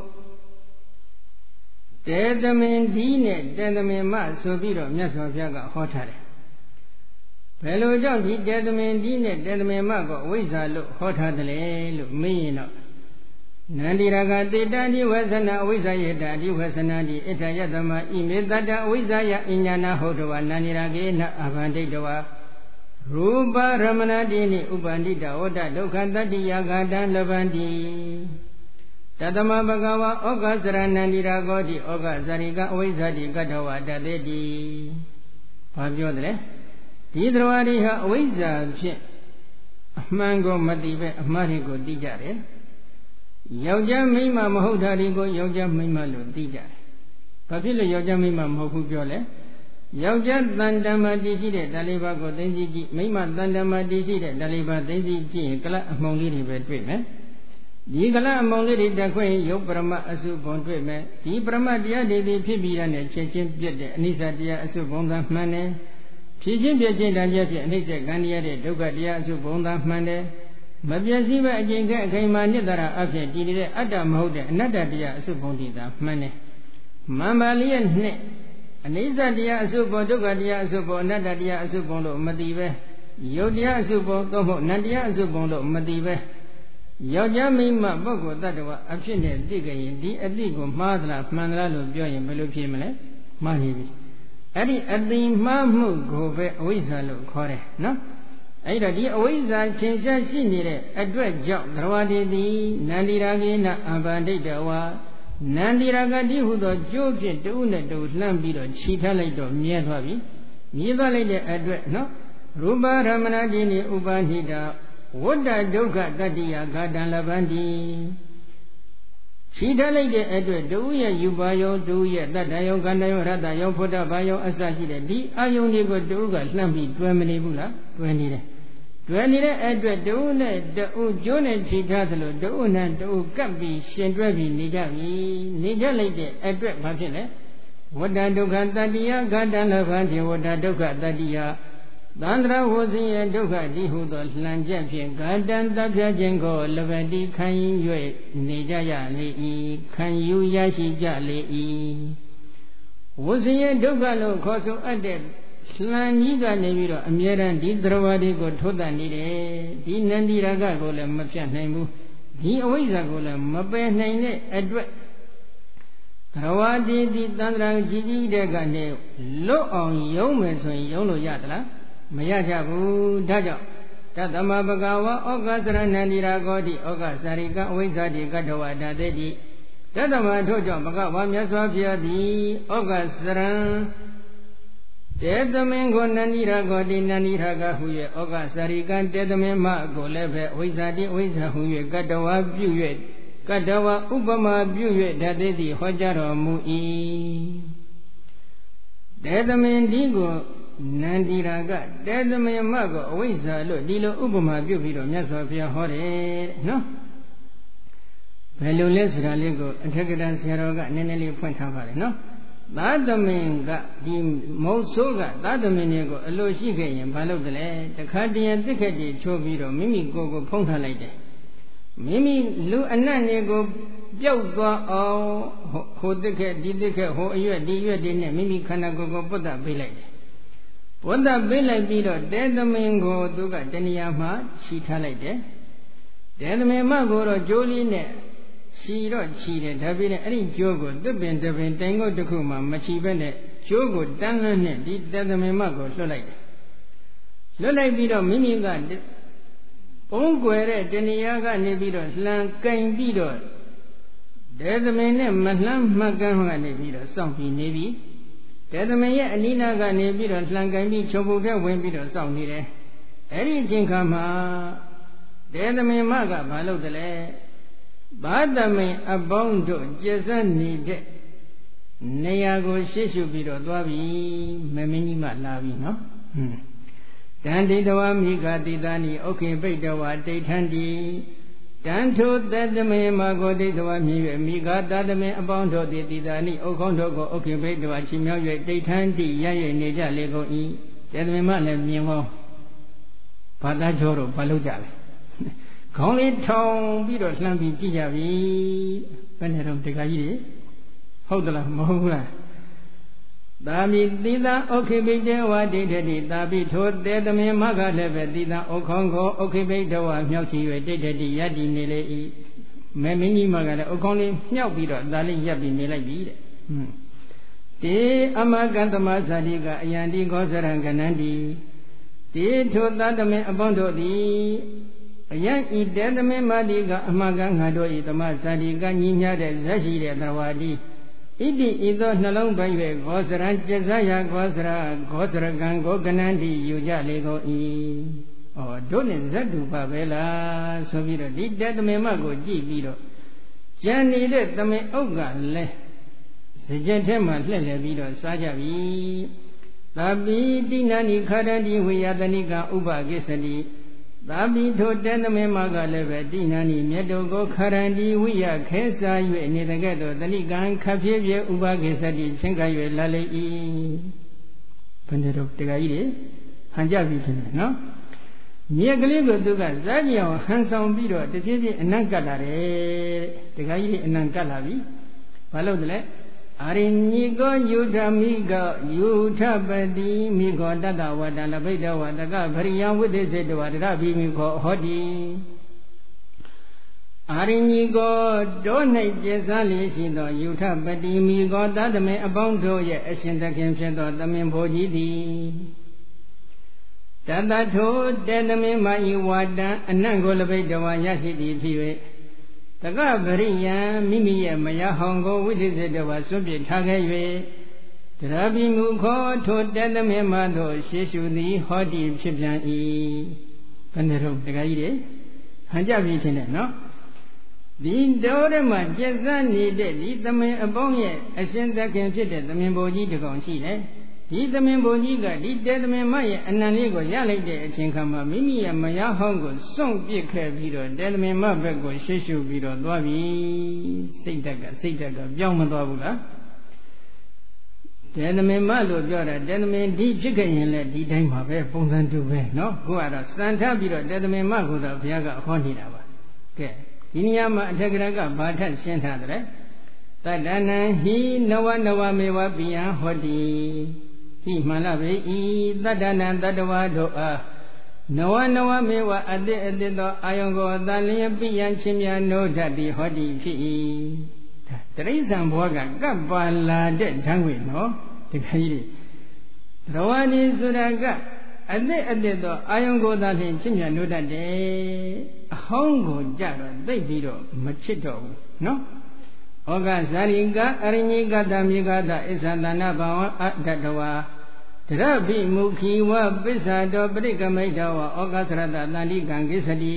တေသမင်ဒီနဲ့တေသမင်မဆိုပြီးတော့မြတ်စွာဘုရားကဟောထားတယ်ဘယ်လိုကြောင့်ဒီတေသမင်ဒီနဲ့တေသမင်မကိုအဝိဇ္ဇာလို့ဟောထားတယ်လဲလို့မေးရင်တော့နန္ဒီရာဂတေတံဒီဝဆနာအဝိဇ္ဇာယတဒီဝဆနာဒီအထယတမဣမေတတအဝိဇ္ဇာယအညာနာဟုတ်တော်နန္ဒီရာဂေနအဘန္တိတဝရူပရမဏတိနိဥပန္တိတဝတ္တဒုက္ခတတ္တိယဂါတံလဗန္တိတတမဘဂဝါဩဃစရဏန္တိရာဂောတိဩဃဇရိကအဝိဇ္ဇာတိကတ္တဝတတေတိဘာပြောတယ်လဲဒီသရဝတိဟာအဝိဇ္ဇာဖြင့်အမှန်ကိုမသိပဲအမှားတွေကိုသိကြတယ်ယောက်ျားမိန်းမမဟုတ်တာတွေကိုယောက်ျားမိန်းမလို့သိကြတယ်ဘာဖြစ်လို့ယောက်ျားမိန်းမမဟုတ်ဘူးပြောလဲယောက်ျားတန်တမတည်ရှိတဲ့ဓာလေးပါးကိုသိသိကြည့်မိန်းမတန်တမတည်ရှိတဲ့ဓာလေးပါးသိသိကြည့်ရင်ကလအမှုံလေးတွေပဲတွေ့မယ်ဒီကလအမှုံလေးတွေတက်ခွင့်ရုပ်ပရမအစုဘုံတွေ့မယ်ဒီပရမတရားတွေဒီဖြစ်ပြီးရတဲ့ချက်ချင်းပြည့်တဲ့အနိစ္စတရားအစုဘုံသာမှန်တယ်ဖြစ်ချင်းပြည့်ချင်းတန်ကြဖြစ်အနိစ္စကံတရားတဲ့ဒုက္ခတရားအစုဘုံသာမှန်တယ်မပြည့်စည်ပဲအကျင့်ကအခိုင်မာနိတ္တရာအဖြစ်တည်နေတဲ့အတ္တမဟုတ်တဲ့အနတ္တတရားအစုဘုံတည်တာမှန်တယ်မံပါဠိရဲ့နှစ်အနိစ္စတရားအစုဘုံဒုက္ခတရားအစုဘုံအနတ္တတရားအစုဘုံလို့မသိပဲယုတ်တရားအစုဘုံသို့မဟုတ်နတ္တရားအစုဘုံလို့မသိပဲယောက်ျားမိန်းမပုဂ္ဂိုလ်တ attva အဖြစ်နဲ့သိကြရင်ဒီအသိကိုမှားသလားမှန်သလားလို့ပြောရင်ဘယ်လိုဖြေမလဲမှားနေပြီအဲ့ဒီအသိမှားမှုကိုပဲအဝိဇ္ဇာလို့ခေါ်တယ်နော်အဲ့တော့ဒီအဝိဇ္ဇာသင်္ချာရှိနေတဲ့အတွက်ကြောင့်သရဝတိတိနန္တိရာဂေနအဘန္တိတဝါနန္တိရာဂတိဟုသောကျိုးဖြင့်တဦးနဲ့တဦးလှမ်းပြီးတော့ခြိထားလိုက်တော့မြဲသွားပြီမြည်သွားလိုက်တဲ့အတွက်နော်ရူပရမဏတိနိဥပနိတာဝတ္တဒုက္ခတတ္တိယဂါတံလဗန္တိခြိထားလိုက်တဲ့အတွက်တဦးရဲ့ယူပါယုံတဦးရဲ့တတ္တယုံကန္တယုံရတ္တယုံဖုဒ္ဓဘာယုံအစရှိတဲ့ဒီအာယုံတွေကိုတဦးကလှမ်းပြီးတွယ်မနေဘူးလားတွယ်နေတယ်တွယ်နေတဲ့အတွက်တဦးနဲ့တဦးကျိုးနဲ့ခြိထားသလိုတဦးနဲ့တဦးကပ်ပြီးရှင်တွဲပြီးနေကြပြီနေကြလိုက်တဲ့အတွက်ဘာဖြစ်လဲဝတ္တဒုက္ခတတ္တိယဂါတံလဗန္တိဝတ္တဒုက္ခတတ္တိယသန္တရဝဇိယဒုက္ခတိဟုသောလှန်ချက်ဖြင့်ဂါတံတပ်ဖြတ်ခြင်းကိုလဗတိခံ၍နေကြရလေ၏ခံယူရရှိကြလေ၏ဝဇိယဒုက္ခလို့ခေါ်ဆိုအပ်တဲ့လှန်ကြီးကနေပြီးတော့အမြဲတမ်းဒီသရဝတိကိုထိုးတတ်နေတယ်ဒီနန္ဒီရာဂကိုလည်းမဖြတ်နိုင်ဘူးဒီအဝိဇ္ဇာကိုလည်းမပယ်နိုင်တဲ့အတွက်သရဝတိဒီသန္တရာကြီးကြီးတဲ့ကနေလွတ်အောင်ယုံမယ်ဆိုရင်ယုံလို့ရသလားမရကြဘူးဒါကြောင့်တသမဘဂဝါဩဃစရဏန္တိရာဂောတိဩဃစာရိကအဝိဇ္ဇာတိကတ္တဝါဒသေတိတသမထို့ကြောင့်ဘဂဝါမြတ်စွာဘုရားသည်ဩဃစရံတေသမင်ကိုနန္တိရာဂောတိနန္တိရာဂဟု၍ဩဃစာရိကံတေသမင်မကိုလည်းပဲအဝိဇ္ဇာတိအဝိဇ္ဇာဟု၍ကတ္တဝါပြု၍ကတ္တဝါဥပမာပြု၍ဓာသေတိဟောကြားတော်မူ၏တေသမင်ဒီကိုနန္တိရာဂတေသမင်မကိုအဝိဇ္ဇာလို့ဒီလိုဥပမာပြုပြီးတော့မြတ်စွာဘုရားဟောတယ်နော်ဘယ်လိုလဲဆိုတာလေးကိုအထက်ကတန်ဆရာတော်ကနည်းနည်းလေးဖွင့်ထားပါလေနော်သာသမင်ကဒီမုတ်ဆိုးကသာသမင်တွေကိုအလိုရှိခဲ့ရင်ဘာလုပ်တယ်လဲတခါတည်းတစ်ခက်တည်းချိုးပြီးတော့မိမိကိုယ်ကိုဖုံးထားလိုက်တယ်မိမိလူအနတ်တွေကိုပျောက်သွားအောင်ဟိုတစ်ခက်ဒီတစ်ခက်ဟိုအရွက်ဒီရွက်တွေနဲ့မိမိခန္ဓာကိုယ်ကိုပုဒ်တာပေးလိုက်တယ်ပုဒ်တာပေးလိုက်ပြီးတော့တေသမင်ကိုသူကတဏှာမှာခြိထားလိုက်တယ်တေသမင်မကိုတော့ကြိုးလေးနဲ့ခြိတော့ခြိတယ်ဒါပေမဲ့အဲ့ဒီကြိုးကိုသစ်ပင်တစ်ပင်တိုင်ကုတ်တစ်ခုမှမခြိဘဲနဲ့ကြိုးကိုတန်းလန်းနဲ့ဒီတေသမင်မကိုလွှတ်လိုက်တယ်လွှတ်လိုက်ပြီးတော့မိမိကပုံကွယ်တဲ့တဏှာကနေပြီးတော့လှန်ကင်ပြီးတော့တေသမင်နဲ့မလှမ်းမှတ်ကမ်းကနေပြီးတော့စောင့်ပြီးနေပြီတေသမင်ရဲ့အနိနာကနေပြီးတော့လှန်ကင်ပြီးချုပ်ဖို့တဲ့ဝင်ပြီးတော့စောင့်နေတယ်အဲ့ဒီအချိန်ခါမှာတေသမင်မကဘာလုပ်တယ်လဲဘာသမင်အပေါင်းတို့ကျက်စက်နေတဲ့နေရာကိုရှေ့ရှုပြီးတော့သွားပြီမမင်းကြီးမှလာပြီနော်ဟွန်းတန်တိတဝမိဂတိတာနိဩခေပိတဝဒိဋ္ဌန္တိတန်ထုသတ္တမေမကိုဒိဋ္ဌဝမြည်၍မိဂတတမေအပေါင်းတို့သည်တိတာနိဩခေါင်းတို့ကိုဩခေပိတဝချီမြောက်၍ဒိဋ္ဌန္တိရရနေကြလေကုန်၏တတမေမလည်းမြင်ဟောဘာသာကျော်တို့ဘာလုပ်ကြလဲခေါင်းလေးထောင်ပြီးတော့လှမ်းပြီးကြည့်ကြပြီဘယ်နဲ့တော့တခါကြီးတွေဟုတ်သလားမဟုတ်ဘူးလားသာမိသီသာဩခိပိတေဝဒိဋ္ဌတိသာပိထိုတေသမင်မကလည်းပဲသီသာဩခေါင်းကိုဩခိပိတဝမြောက်ချီ၍ဒိဋ္ဌတိယတ္တိနေလေ၏မဲမင်းကြီးမကလည်းဩခေါင်းလေးမြောက်ပြီးတော့ဒါလေးရပ်ပြီးနေလိုက်ပြီတဲ့ဟွန်းတေအမကန္တမဇာတိကအယံတိခောစရံကနန္တိတေထိုသတ္တမေအပေါင်းတို့သည်အယံဤတေသမင်မတိကအမကငါတို့ဤသမဇာတိကညီမြတဲ့ဇက်ရှိတဲ့သဝါတိဣတိဤသောနှလုံးပိုင်၍ဂောစရံကျဇယဂောစရဂောစရကံဂောကနန္တိယူကြလေကုန်၏ဩတို့နဲ့ဇတ်တူပါပဲလားဆိုပြီးတော့ဒီတေသမင်မကိုကြည့်ပြီးတော့ကြံနေတဲ့သမင်အုပ်ကလည်းစကြက်ထဲမှာလှည့်လည်ပြီးတော့စားကြပြီသာပိတိနာနိခရတိဝိယတနိကဥပကိစ္စတိသာပိထိုတေသမင်မကလည်းပဲတိနာနိမြတ်တို့ကိုခရန္တိဝိယခဲစား၍နေတဲ့ကဲ့သို့တဏိကံခပ်ဖြစ်ဖြစ်ဥပကိစ္စတိချင်းကပ်၍လာလေ၏ဘယ်နဲ့တော့တခါကြီးတွေဟန်ကြပြီထင်တယ်နော်မြေကလေးကိုသူကဇာကြီးအောင်ဟန်ဆောင်ပြီးတော့တဖြည်းဖြည်းအနံ့ကတ်လာတယ်တခါကြီးတွေအနံ့ကတ်လာပြီဘာလို့လဲအရိညိကောယုထမိကောယုထပတိမိခောတတဝတ္တလဘိတဝတကဗရိယဝိသေစေတဝတရဘိမိခောဟောတိအရိညိကောတော၌ကျက်စားလျက်ရှိသောယုထပတိမိကောတတမေအပေါင်းတို့ရဲ့အရှင်သခင်ဖြစ်သောသမင်ဖို့ကြီးသည်တတထိုတေသမင်မဤဝါတံအနံ့ကိုလဘိတဝရရှိသည်ဖြစ်၍တကပရိယံမိမိရဲ့မယဟောင်ကိုဝိသေစေတဝစွန့်ပစ်ထားခဲ့၍တရပိမူခောထိုတေသမင်မတို့ရှေးရှုသည်ဟောတိဖြစ်ပြန်၏ဘယ်နဲ့တော့တခါကြီးတွေဟန်ကြပြီထင်တယ်နော်ဒီတော်ထဲမှာကျက်စမ်းနေတဲ့ဒီသမင်အပေါင်းရဲ့အရှင်သခင်ဖြစ်တဲ့သမင်ဘိုလ်ကြီးတကောင်ရှိတယ်ဒီသမင်ဘိုလ်ကြီးကဒီတေသမင်မရဲ့အနံလေးကိုရလိုက်တဲ့အချိန်ခါမှာမိမိရဲ့မယားဟောင်းကိုစွန့်ပစ်ခဲ့ပြီးတော့တေသမင်မဘက်ကိုရှေ့ရှုပြီးတော့သွားပြီစိတ်ဓာတ်ကစိတ်ဓာတ်ကပြောင်းမသွားဘူးလားတေသမင်မလို့ပြောတာတေသမင်ဒီဖြစ်ခဲ့ရင်လည်းဒီတိုင်းပါပဲပုံစံတူပဲเนาะကိုကတော့စံထားပြီးတော့တေသမင်မကိုတော့ဘုရားကဟောနေတာပါကဲဒီနေရာမှာအထက်ကရကဘာထရှင်းထားတယ်တတ္တနံဟိနဝနဝမေဝပိယံဟောတိဟိမှန်လားပဲဤတတ္တနံတတ္တဝါတို့အားနဝနဝမေဝအတိအတိသောအာယုံကိုတန်လျင်ပိယံချင်းမြနိုးတတ်သည်ဟောတိဖြစ်၏ဒါတရိစ္ဆာန်ဘဝကကပ်ပါလာတဲ့ဓာတ်ဝင်နော်တခါကြီးတွေသရဝတိဆိုတာကအသက်အသက်တော့အာယုံကိုသာဖြင့်ချစ်မြတ်နိုးတတ်တယ်အဟောင်းကိုကြတော့သိပြီးတော့မချစ်တော့ဘူးနော်ဩဃဇာရိကအရိညိကတမြေကတအစ္ဆသနာဘဝအတ္တဝါတရပိမုခိဝပစ္ဆာတောပရိကမိတဝဩဃသရတတန္တိကံကိစ္စတိ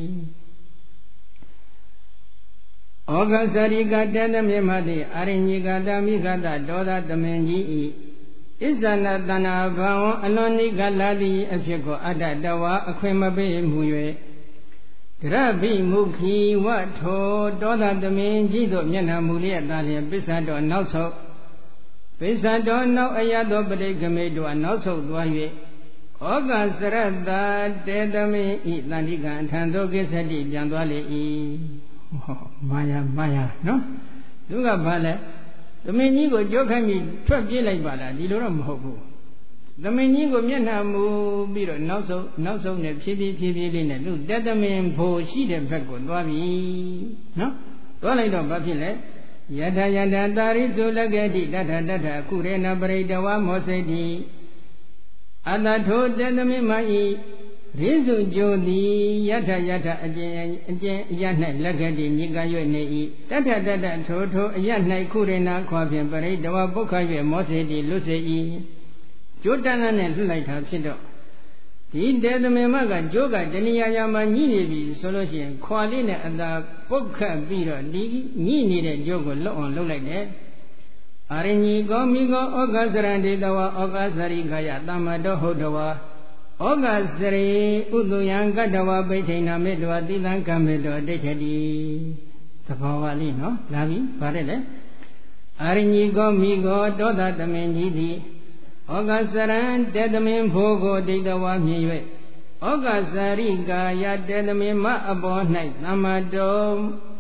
ဩဃဇာရိကတတမြေမတိအရိညိကတမိကတဒေါသတမင်ကြီးဤဣဇာနာတနာဘဝအလွန်နိကလာတိအဖြစ်ကိုအတ္တတဝါအခွင့်မပေးမှု၍တရပိမုခိဝထောဒေါသတမင်ကြီးတို့မျက်နှာမူလျက်သာလျင်ပစ္ဆာတော်နောက်ဆုတ်ပိစ္ဆာတော်နောက်အရသောပဋိကမိတို့နောက်ဆုတ်သွား၍ဩဃစရတတေတမိဤတန္တိကံအထံသို့ကိစ္စတိပြန်သွားလေ၏ဟောမာယာမာယာနော်သူကဘာလဲသမင်ကြီးကိုကြိုးခိုင်းပြီးထွက်ပြေးလိုက်ပါလားဒီလိုတော့မဟုတ်ဘူးသမင်ကြီးကိုမျက်နှာမူပြီးတော့နောက်ဆုံးနောက်ဆုံးနဲ့ဖြည်းဖြည်းဖြည်းဖြည်းလေးနဲ့လူတသမင်ဖို့ရှိတဲ့ဘက်ကိုသွားပြီနော်သွားလိုက်တော့ဘာဖြစ်လဲယထာယထာတာရိသုလကတိတထတထခုရေနပရိတဝမောစိတိအတထိုတသမင်မဤရိစုကြိုသည်ယထာယထာအကျဉ်အကျဉ်အရ၌လက်ကတိညိက၍နေ၏တထတထထိုထိုအရ၌ခုရေနာခွာဖြင့်ပရိတဝပုခ၍မောစိတိလွတ်စေ၏ကျိုးတန်းနဲ့လွတ်လိုက်တာဖြစ်တော့ဒီတေသမင်မကကျိုးကတဏှာယာမှာညှိနေပြီဆိုလို့ရှိရင်ခွာလေးနဲ့အသာပုတ်ခတ်ပြီးတော့ဒီညှိနေတဲ့ကျိုးကိုလွတ်အောင်လုပ်လိုက်တယ်အာရဏီကောမိကောဩဃစရံဒေတဝဩဃစရိခယသမ္မတောဟုတ်တဝဩဃစရိဥတုယံကတ္တဝပိဋ္ဌိနာမေတ္တဝတိသံကမေတ္တဒိဋ္ဌတိသဘောပါလိနော်လာပြီဗါတဲ့လေအာရဏီကောမိကောဒေါသတမင်ကြီးသည်ဩဃစရံတေသမင်ဖို့ကိုဒိဋ္ဌဝါမြင်၍ဩဃစရိကာယတေသမင်မအပေါ်၌သမ္မာတော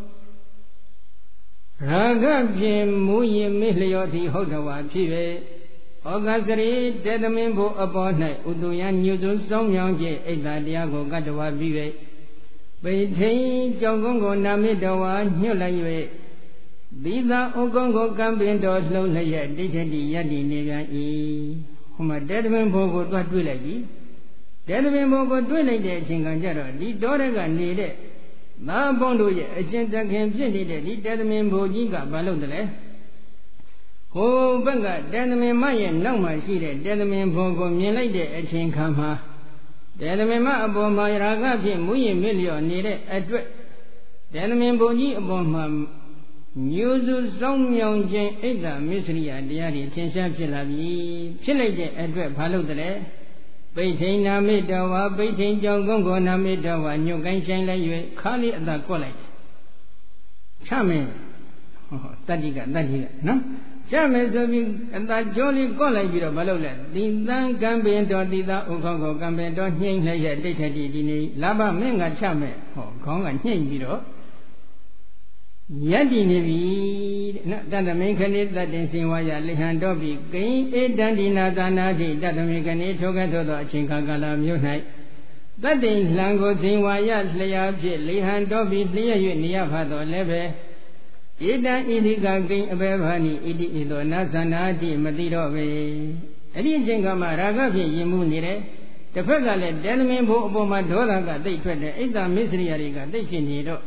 ရာဂဖြင့်မူရင်မေလျောတိဟုတ်တော်ဝါဖြစ်၍ဩဃစရိတေသမင်ဖို့အပေါ်၌ဥတုယညုစွန်းစောင်းမြောင်းခြင်းအိတ်သာတရားကိုကတ္တဝါပြီး၍ပိဋိကြောင့်ကုန်းကိုနာမိတော်ဝါညွတ်လိုက်၍သီသာဥကုံကိုကံပင်တော်လှုပ်လျက်ဒိဋ္ဌတိယတ္တိနေပြန်၏ဟိုမှာတေသမင်ဘုံကိုသွားတွေ့လိုက်ပြီတေသမင်ဘုံကိုတွေ့လိုက်တဲ့အချိန်ကကြတော့ဒီတောထဲကနေတဲ့သာဘုံတို့ရဲ့အကျင့်တခင်ဖြစ်နေတဲ့ဒီတေသမင်ဘုံကြီးကဘာလုပ်တယ်လဲဟိုဘက်ကတေသမင်မရဲ့နောက်မှာရှိတဲ့တေသမင်ဘုံကိုမြင်လိုက်တဲ့အချိန်ခါမှာတေသမင်မအပေါ်မှာရာဂဖြင့်မူရင်မြလျော့နေတဲ့အတွက်တေသမင်ဘုံကြီးအပေါ်မှာမျိုးစုစောင်းမြောင်ခြင်းဣဒ္ဓမစ္စရိယတရားတွေသင်ရှားဖြစ်လာပြီဖြစ်လိုက်တဲ့အတွက်ဘာလို့တလဲပိဋ္ဌိနာမေတ္တဝါပိဋ္ဌိကြောင့်ကုန်းကောနာမေတ္တဝါညွတ်ကိုင်းဆိုင်လိုက်၍ခါလေးအသာကွက်လိုက်တယ်ချမယ်ဟောတတ္တိကတတ္တိကနော်ချမယ်ဆိုပြီးအသာကြောလေးကွက်လိုက်ပြီးတော့ဘာလို့လဲသီသံကံပင်တော်သီသာဥခေါကိုကံပင်တော်ညှိမ့်လိုက်ရဲ့ဒိဋ္ဌတိဒီနေ့လာဘမင်းကချမယ်ဟောခေါင်းကညှိမ့်ပြီးတော့ယတ္တိနေပြီတဲ့နော်တတမိခဏိတတ္တင်စင်ဝါယလိဟံတော်ပြီကိဧတံဒီနာသာနာတိတတမိခဏိထိုကဲ့သို့သောအချိန်ကာလမျိုး၌တတ္တိလှံကိုစင်ဝါယလျာဖြင့်လိဟံတော်ပြီလျက်၍နေရဖသောလည်းပဲဧတံဣတိကကိအဘေဘာနိဣတိဣသောနာသနာတိမတိတော့ပဲအဲ့ဒီအချိန်ကမှရာဂဖြင့်ယင်မှုနေတယ်တစ်ဖက်ကလည်းတေသမင်ဘုံအပေါ်မှာဒေါသကတိတ်ထွက်တယ်ဣဒ္ဓမစ္စရိယတွေကတိတ်ဖြစ်နေတော့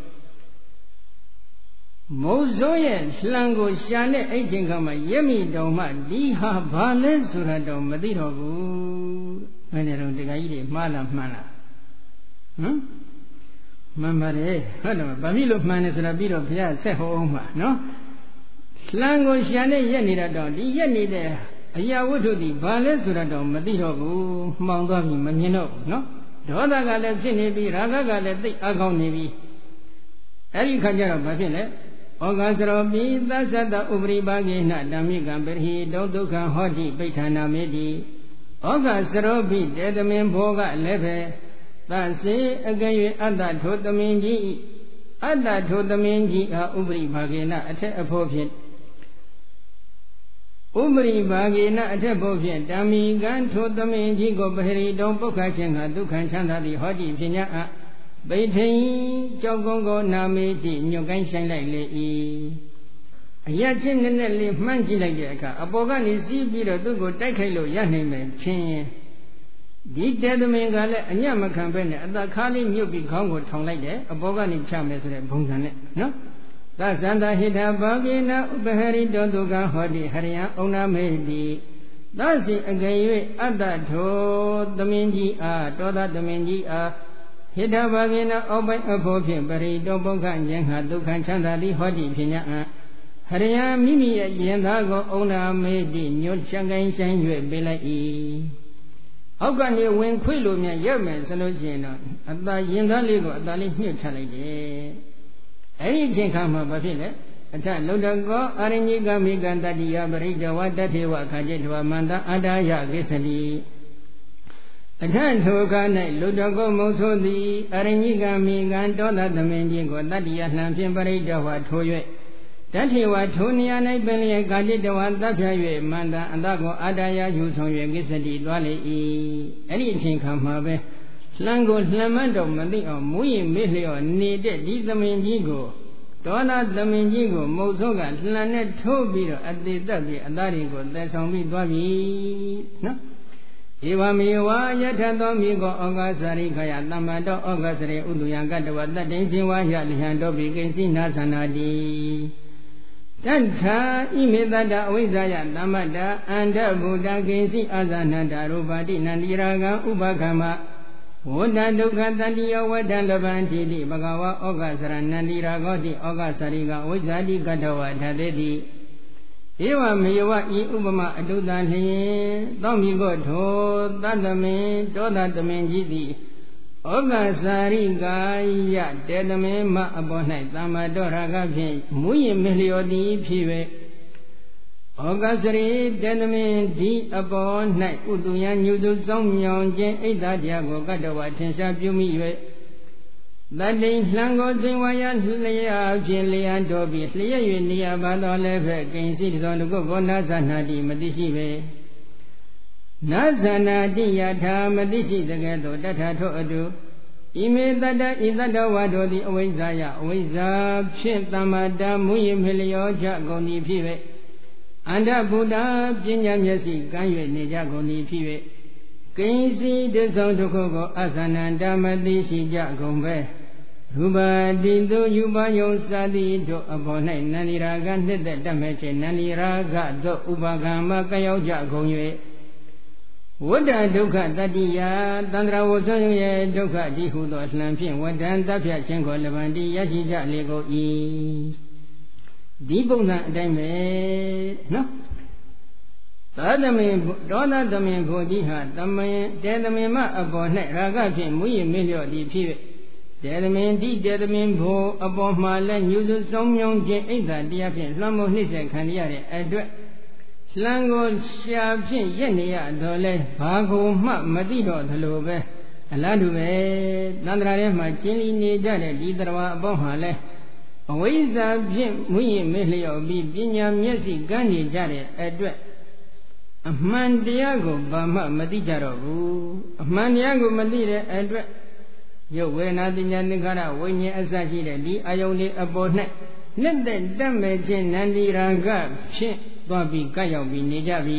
မုတ်စိုးရဲ့လှံကိုရှာတဲ့အဲ့ဒီခါမှာရက်မိတော်မှဒီဟာဘာလဲဆိုတာတော့မသိတော့ဘူးဘယ်နဲ့တော့တခါကြီးတွေမှားလားမှန်လားဟမ်မှန်ပါတယ်ဟုတ်တယ်ဘာဖြစ်လို့မှန်တယ်ဆိုတာပြီးတော့ဘုရားဆက်ဟောအောင်ပါနော်လှံကိုရှာတဲ့ရက်နေတာတော့ဒီရက်နေတဲ့အရာဝတ္ထုဒီဘာလဲဆိုတာတော့မသိတော့ဘူးမှောင်သွားပြီမမြင်တော့ဘူးနော်ဒေါသကလည်းဖြစ်နေပြီရာဂကလည်းသိအကောင်းနေပြီအဲ့ဒီခါကျတော့ဘာဖြစ်လဲဩဃစရောပိသသတ္တဥပရိပါကိနဓမ္မိကံပရိဟိတောဒုက္ခဟောတိပိဋ္ဌာနာမေတိဩဃစရောပိတေသမင်ဘောကလည်းပဲသစေအက၍အတ္တထိုသမင်ကြီးအတ္တထိုသမင်ကြီးဟာဥပရိပါကိနအထက်အဖို့ဖြင့်ဥပရိပါကိနအထက်ဖို့ဖြင့်ဓမ္မိကံထိုသမင်ကြီးကိုပရိတောပုခခြင်းကဒုက္ခချမ်းသာသည်ဟောတိဖြစ်냐အပိဋ္ဌိကြောက်ကုန်းကိုနာမေတိညွတ်ကိုင်းဆိုင်လိုက်လေ၏အရာချင်းနဲ့နဲ့လေးမှန်းကြည့်လိုက်တဲ့အခါအပေါ်ကနေစီးပြီးတော့သူ့ကိုတိုက်ခိုက်လို့ရနိုင်မယ်ချင်းဒီတေသမင်ကလည်းအညမခံပဲနဲ့အတခါလေးမြုပ်ပြီးခေါင်းကိုထောင်လိုက်တယ်အပေါ်ကနေချမယ်ဆိုတဲ့ဘုံစံနဲ့နော်သသန္တာဟိတဘောဂိနဥပဟရိတောတုကဟောတိဟရိယံဩနာမေတိသစီအကယ်၍အတ္တထိုသမင်ကြီးအားတောသသမင်ကြီးအားဟိတဘောဂိနဩပိုင်အဖို့ဖြင့်ပရိတောပုဂ္ဂဉ္ဇဟာဒုက္ခချမ်းသာသည်ဟောတိဖြစ်냐ဟရိယံမိမိရဲ့ယင်သားကိုဩနာမေတိညွတ်ချန်ကိုင်းဆိုင်၍ပေးလိုက်၏အောက်ကနေဝင်ခွေလို့မြန်ရက်မယ်ဆိုလို့ရှိရင်တော့အตาရင်သားလေးကိုအตาလေးညှစ်ချလိုက်တယ်အဲ့ဒီအချိန်ခါမှာဘာဖြစ်လဲအထလုဒ္ဓကောအာရဏိကမိကံတတိယပရိဒဝတထေဝခာจิตဝမန္တအတ္တယကိစ္စတိအထထိုခါ၌လုဒ္ဓကောမုတ်ဆိုသည်အာရဏိကမိကံတောသသမင်ကြီးကိုတတိယလှံဖြင့်ပရိဒဝထိုး၍တထေဝထိုနေရာ၌ပင်လျက်ကာจิตဝတပ်ဖြတ်၍မန္တအတ္တကိုအတ္တယယူဆောင်၍ကိစ္စတိတွားလေ၏အဲ့ဒီအချိန်ခါမှာပဲလှမ်းကိုလှမ်းမတော့မသိအောင်မူးရင်မေ့လျော့နေတဲ့ဒီသမင်ကြီးကိုဒေါသသမင်ကြီးကိုမုတ်ဆိုးကလှမ်းနဲ့ထိုးပြီးတော့အသေးသက်ပြီးအသားတွေကိုသယ်ဆောင်ပြီးသွားပြီနော်ဧဝမေဝယထသောမိကောဩဃသရိခယသမ္မတောဩဃစရေဥတုယံကတဝတ္တိဇင်ဝါယလဟံတောပိကိဉ္စီနာသနာတိတထာဣမေတတအဝိဇ္ဇာယသမ္မတာအန္တဗုဒ္ဓကိဉ္စီအာဇာနန္တရူပတိနန္တိရာဂံဥပခမဝဋ္ဌဒုက္ခတတိယဝဋ္ဌလဗန္တိတိဘဂဝါဩဃစရဏန္တိရာဂောတိဩဃစရိကအဝိဇ္ဇာတိကတဝထသေတိဧဝမေဝဤဥပမအတုတံလျင်သောမိကိုထိုသတ္တမင်တောသတမင်ကြီးသည်ဩဃစာရိကာယတေတမင်မအပေါ်၌သမ္မာတောရာဂဖြင့်မူရင်မလျော်သည်ဖြစ်၍ဩဃစရိတေတမင်ဒီအပေါ်၌ဥတုယညုတုစောင်းမြောင်ခြင်းဣဒ္ဓတရားကိုကတ္တဝထင်ရှားပြုမိ၍တတိလှံကိုသိဝါယလျာဖြင့်လျံတော်ပြီးလျက်၍နေရပါတော်လည်းဖက်ကိဉ္စီသောကုက္ကောနာဇနာတိမသိရှိပဲနာဇနာတိယထာမသိရှိတကဲ့သို့တထာထောအတုဣမေတတဣတတဝါတို့သည်အဝိဇ္ဇာယအဝိဇ္ဇာဖြင့်သမ္မာတာမူရင်မလျောချကုန်သည်ဖြစ်၍အန္တဗုဒ္ဓပညာမျက်စိကမ်း၍နေကြကုန်သည်ဖြစ်၍ကိဉ္စီတသောဒုက္ခကိုအသနန္တမသိရှိကြကုန်ပဲရူပတိတုယူပယုံစသည်တို့အပေါ်၌နန္ဒီရာဂနှစ်သက်တတ်မဲ့ခြင်းနန္ဒီရာဂတို့ဥပါကံမကရောက်ကြကုန်၍ဝဋ္ဌဒုက္ခတတ္တိယတန္တရာဝဇ္ဇယရဲ့ဒုက္ခဒီဟုသောလှံဖြင့်ဝဋ္ဌံတပ်ဖြတ်ခြင်းကိုလဗန္တိရရှိကြလေကုန်၏ဒီပုံစံအတိုင်းပဲနော်သာသမင်ဒေါသသမင်ဘုကြီးဟာသမင်တေသမင်မအပေါ်၌ရာဂဖြင့်မူရင်မေ့လျော့သည်ဖြစ်၍တေသမင်တိတေသမင်ဘုအပေါ်မှာလည်းညူစုစုံမြောင်ခြင်းဣဒ္ဓတရားဖြင့်လွှမ်းမိုးနှိမ့်ဆက်ခံရတဲ့အတွက်လှံကိုရှာဖြင့်ရက်နေရတော့လဲဘာကိုမှမသိတော့သလိုပဲအလားတူပဲသန္တရာထဲမှာကျင်းလီနေကြတဲ့ဒီတရားအပေါ်မှာလဲအဝိဇ္ဇာဖြင့်မူရင်မေ့လျော့ပြီးပညာမျက်စိကန်းနေကြတဲ့အတွက်အမှန်တရားကိုဘာမှမသိကြတော့ဘူးအမှန်တရားကိုမသိတဲ့အတွက်ရုပ်ဝေဒနာတင်ညာသင်္ခါရဝိညာဉ်အစရှိတဲ့ဒီအာယုန်လေးအပေါ်၌နှစ်သက်တတ်မဲ့ခြင်းနန္ဒီရာဂဖြင့်သွားပြီးကပ်ရောက်ပြီးနေကြပြီ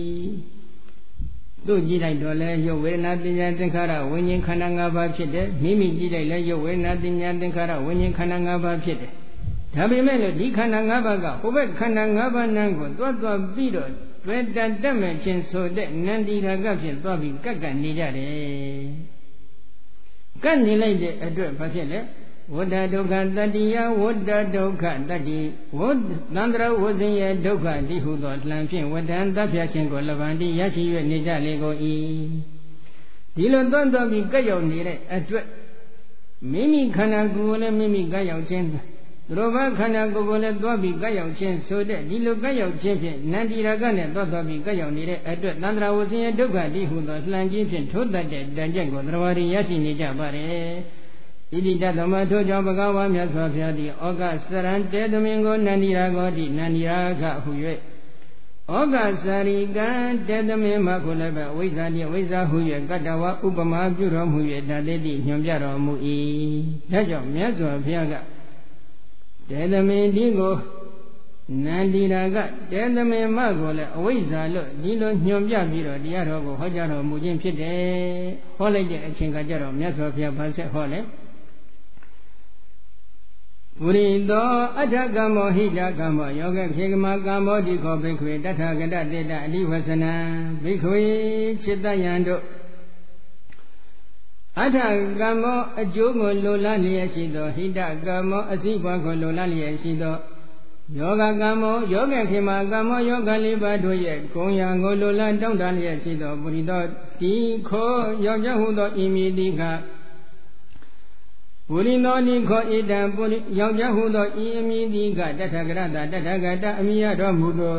တို့ကြည့်လိုက်တော့လဲရုပ်ဝေဒနာတင်ညာသင်္ခါရဝိညာဉ်ခန္ဓာ၅ပါးဖြစ်တယ်မိမိကြည့်လိုက်လဲရုပ်ဝေဒနာတင်ညာသင်္ခါရဝိညာဉ်ခန္ဓာ၅ပါးဖြစ်တယ်ဒါပေမဲ့လို့ဒီခန္ဓာ၅ပါးကဟိုဘက်ခန္ဓာ၅ပါးနန်းကိုသွားသွားပြီးတော့တွေ့တတ်တတ်မဲ့ခြင်းဆိုတဲ့နန္ဒီရာဂဖြင့်သွားပြီးကပ်ကပ်နေကြတယ်ကပ်နေလိုက်တဲ့အတွက်ဘာဖြစ်လဲဝဋ္ဌဒုက္ခတတ္တိယဝဋ္ဌဒုက္ခတတ္တိဝဋ္သန္တရဝဇ္ဇရဲ့ဒုက္ခဒီဟုသောလှံဖြင့်ဝဋ္ဌံတပ်ဖြတ်ခြင်းကိုလဗန္တိရရှိ၍နေကြလေကုန်၏ဒီလိုသွန်တော်ပြီးကပ်ရောက်နေတဲ့အတွက်မိမိခန္ဓာကိုယ်ကိုလည်းမိမိကပ်ရောက်ခြင်းသူတို့ဘာခန္ဓာကိုယ်ကိုလည်းသွားပြီးကပ်ရောက်ခြင်းဆိုတဲ့ဒီလိုကပ်ရောက်ခြင်းဖြင့်နန္တိရာဂနဲ့သွားသွားပြီးကပ်ရောက်နေတဲ့အတွက်သန္တရာဝဇ္ဇရဲ့ဒုက္ခဒီဟုသောလှံခြင်းဖြင့်ထိုးတတ်တဲ့တန်ကြက်ကိုသရဝရီရရှိနေကြပါတယ်ဣတိတသမထိုကြောင့်ဘဂဝါမြတ်စွာဘုရားသည်ဩဃစရံတေသမင်ကိုနန္ဒီရာဂောတိနန္ဒီရာဂဟု၍ဩဃစရိကံတေသမင်မခုလည်းပဲဝိဇ္ဇာတိဝိဇ္ဇာဟု၍ကတ္တဝဥပမာပြုတော်မူ၍တသေတိညွှန်ပြတော်မူ၏ဒါကြောင့်မြတ်စွာဘုရားကတေသမင်ဒီကိုနန္ဒီရာကတေသမေမကိုလည်းအဝိဇ္ဇာလို့ဒီလိုညွှန်ပြပြီးတော့တရားတော်ကိုဟောကြားတော်မူခြင်းဖြစ်တယ်ဟောလိုက်တဲ့အချိန်ကကြတော့မြတ်စွာဘုရားဗာဆက်ဟောလဲပုရိသောအထကမ္မောဟိတကမ္မောယောဂခေကမကမ္မောတိခောဘိက္ခွေတထာဂတတေတအဓိဝဆနံဘိက္ခွေจิตတယံတို့အထကမ္မောအကျိုးကိုလိုလားလျက်ရှိသောဟိတကမ္မောအစိပွားကိုလိုလားလျက်ရှိသောယောဂကမ္မောယောဂခေမကမ္မောယောဂလေးပါးတို့ရဲ့ဂုဏ်ရာကိုလိုလားတောင်းတလျက်ရှိသောပုရိသောတိခောယောက်ျားဟုသောဤမည်တိကပုရိသောတိခောဣတံပုရိယောက်ျားဟုသောဤအမည်တိကတထာဂရတတထာဂတအမိယတော်မူသော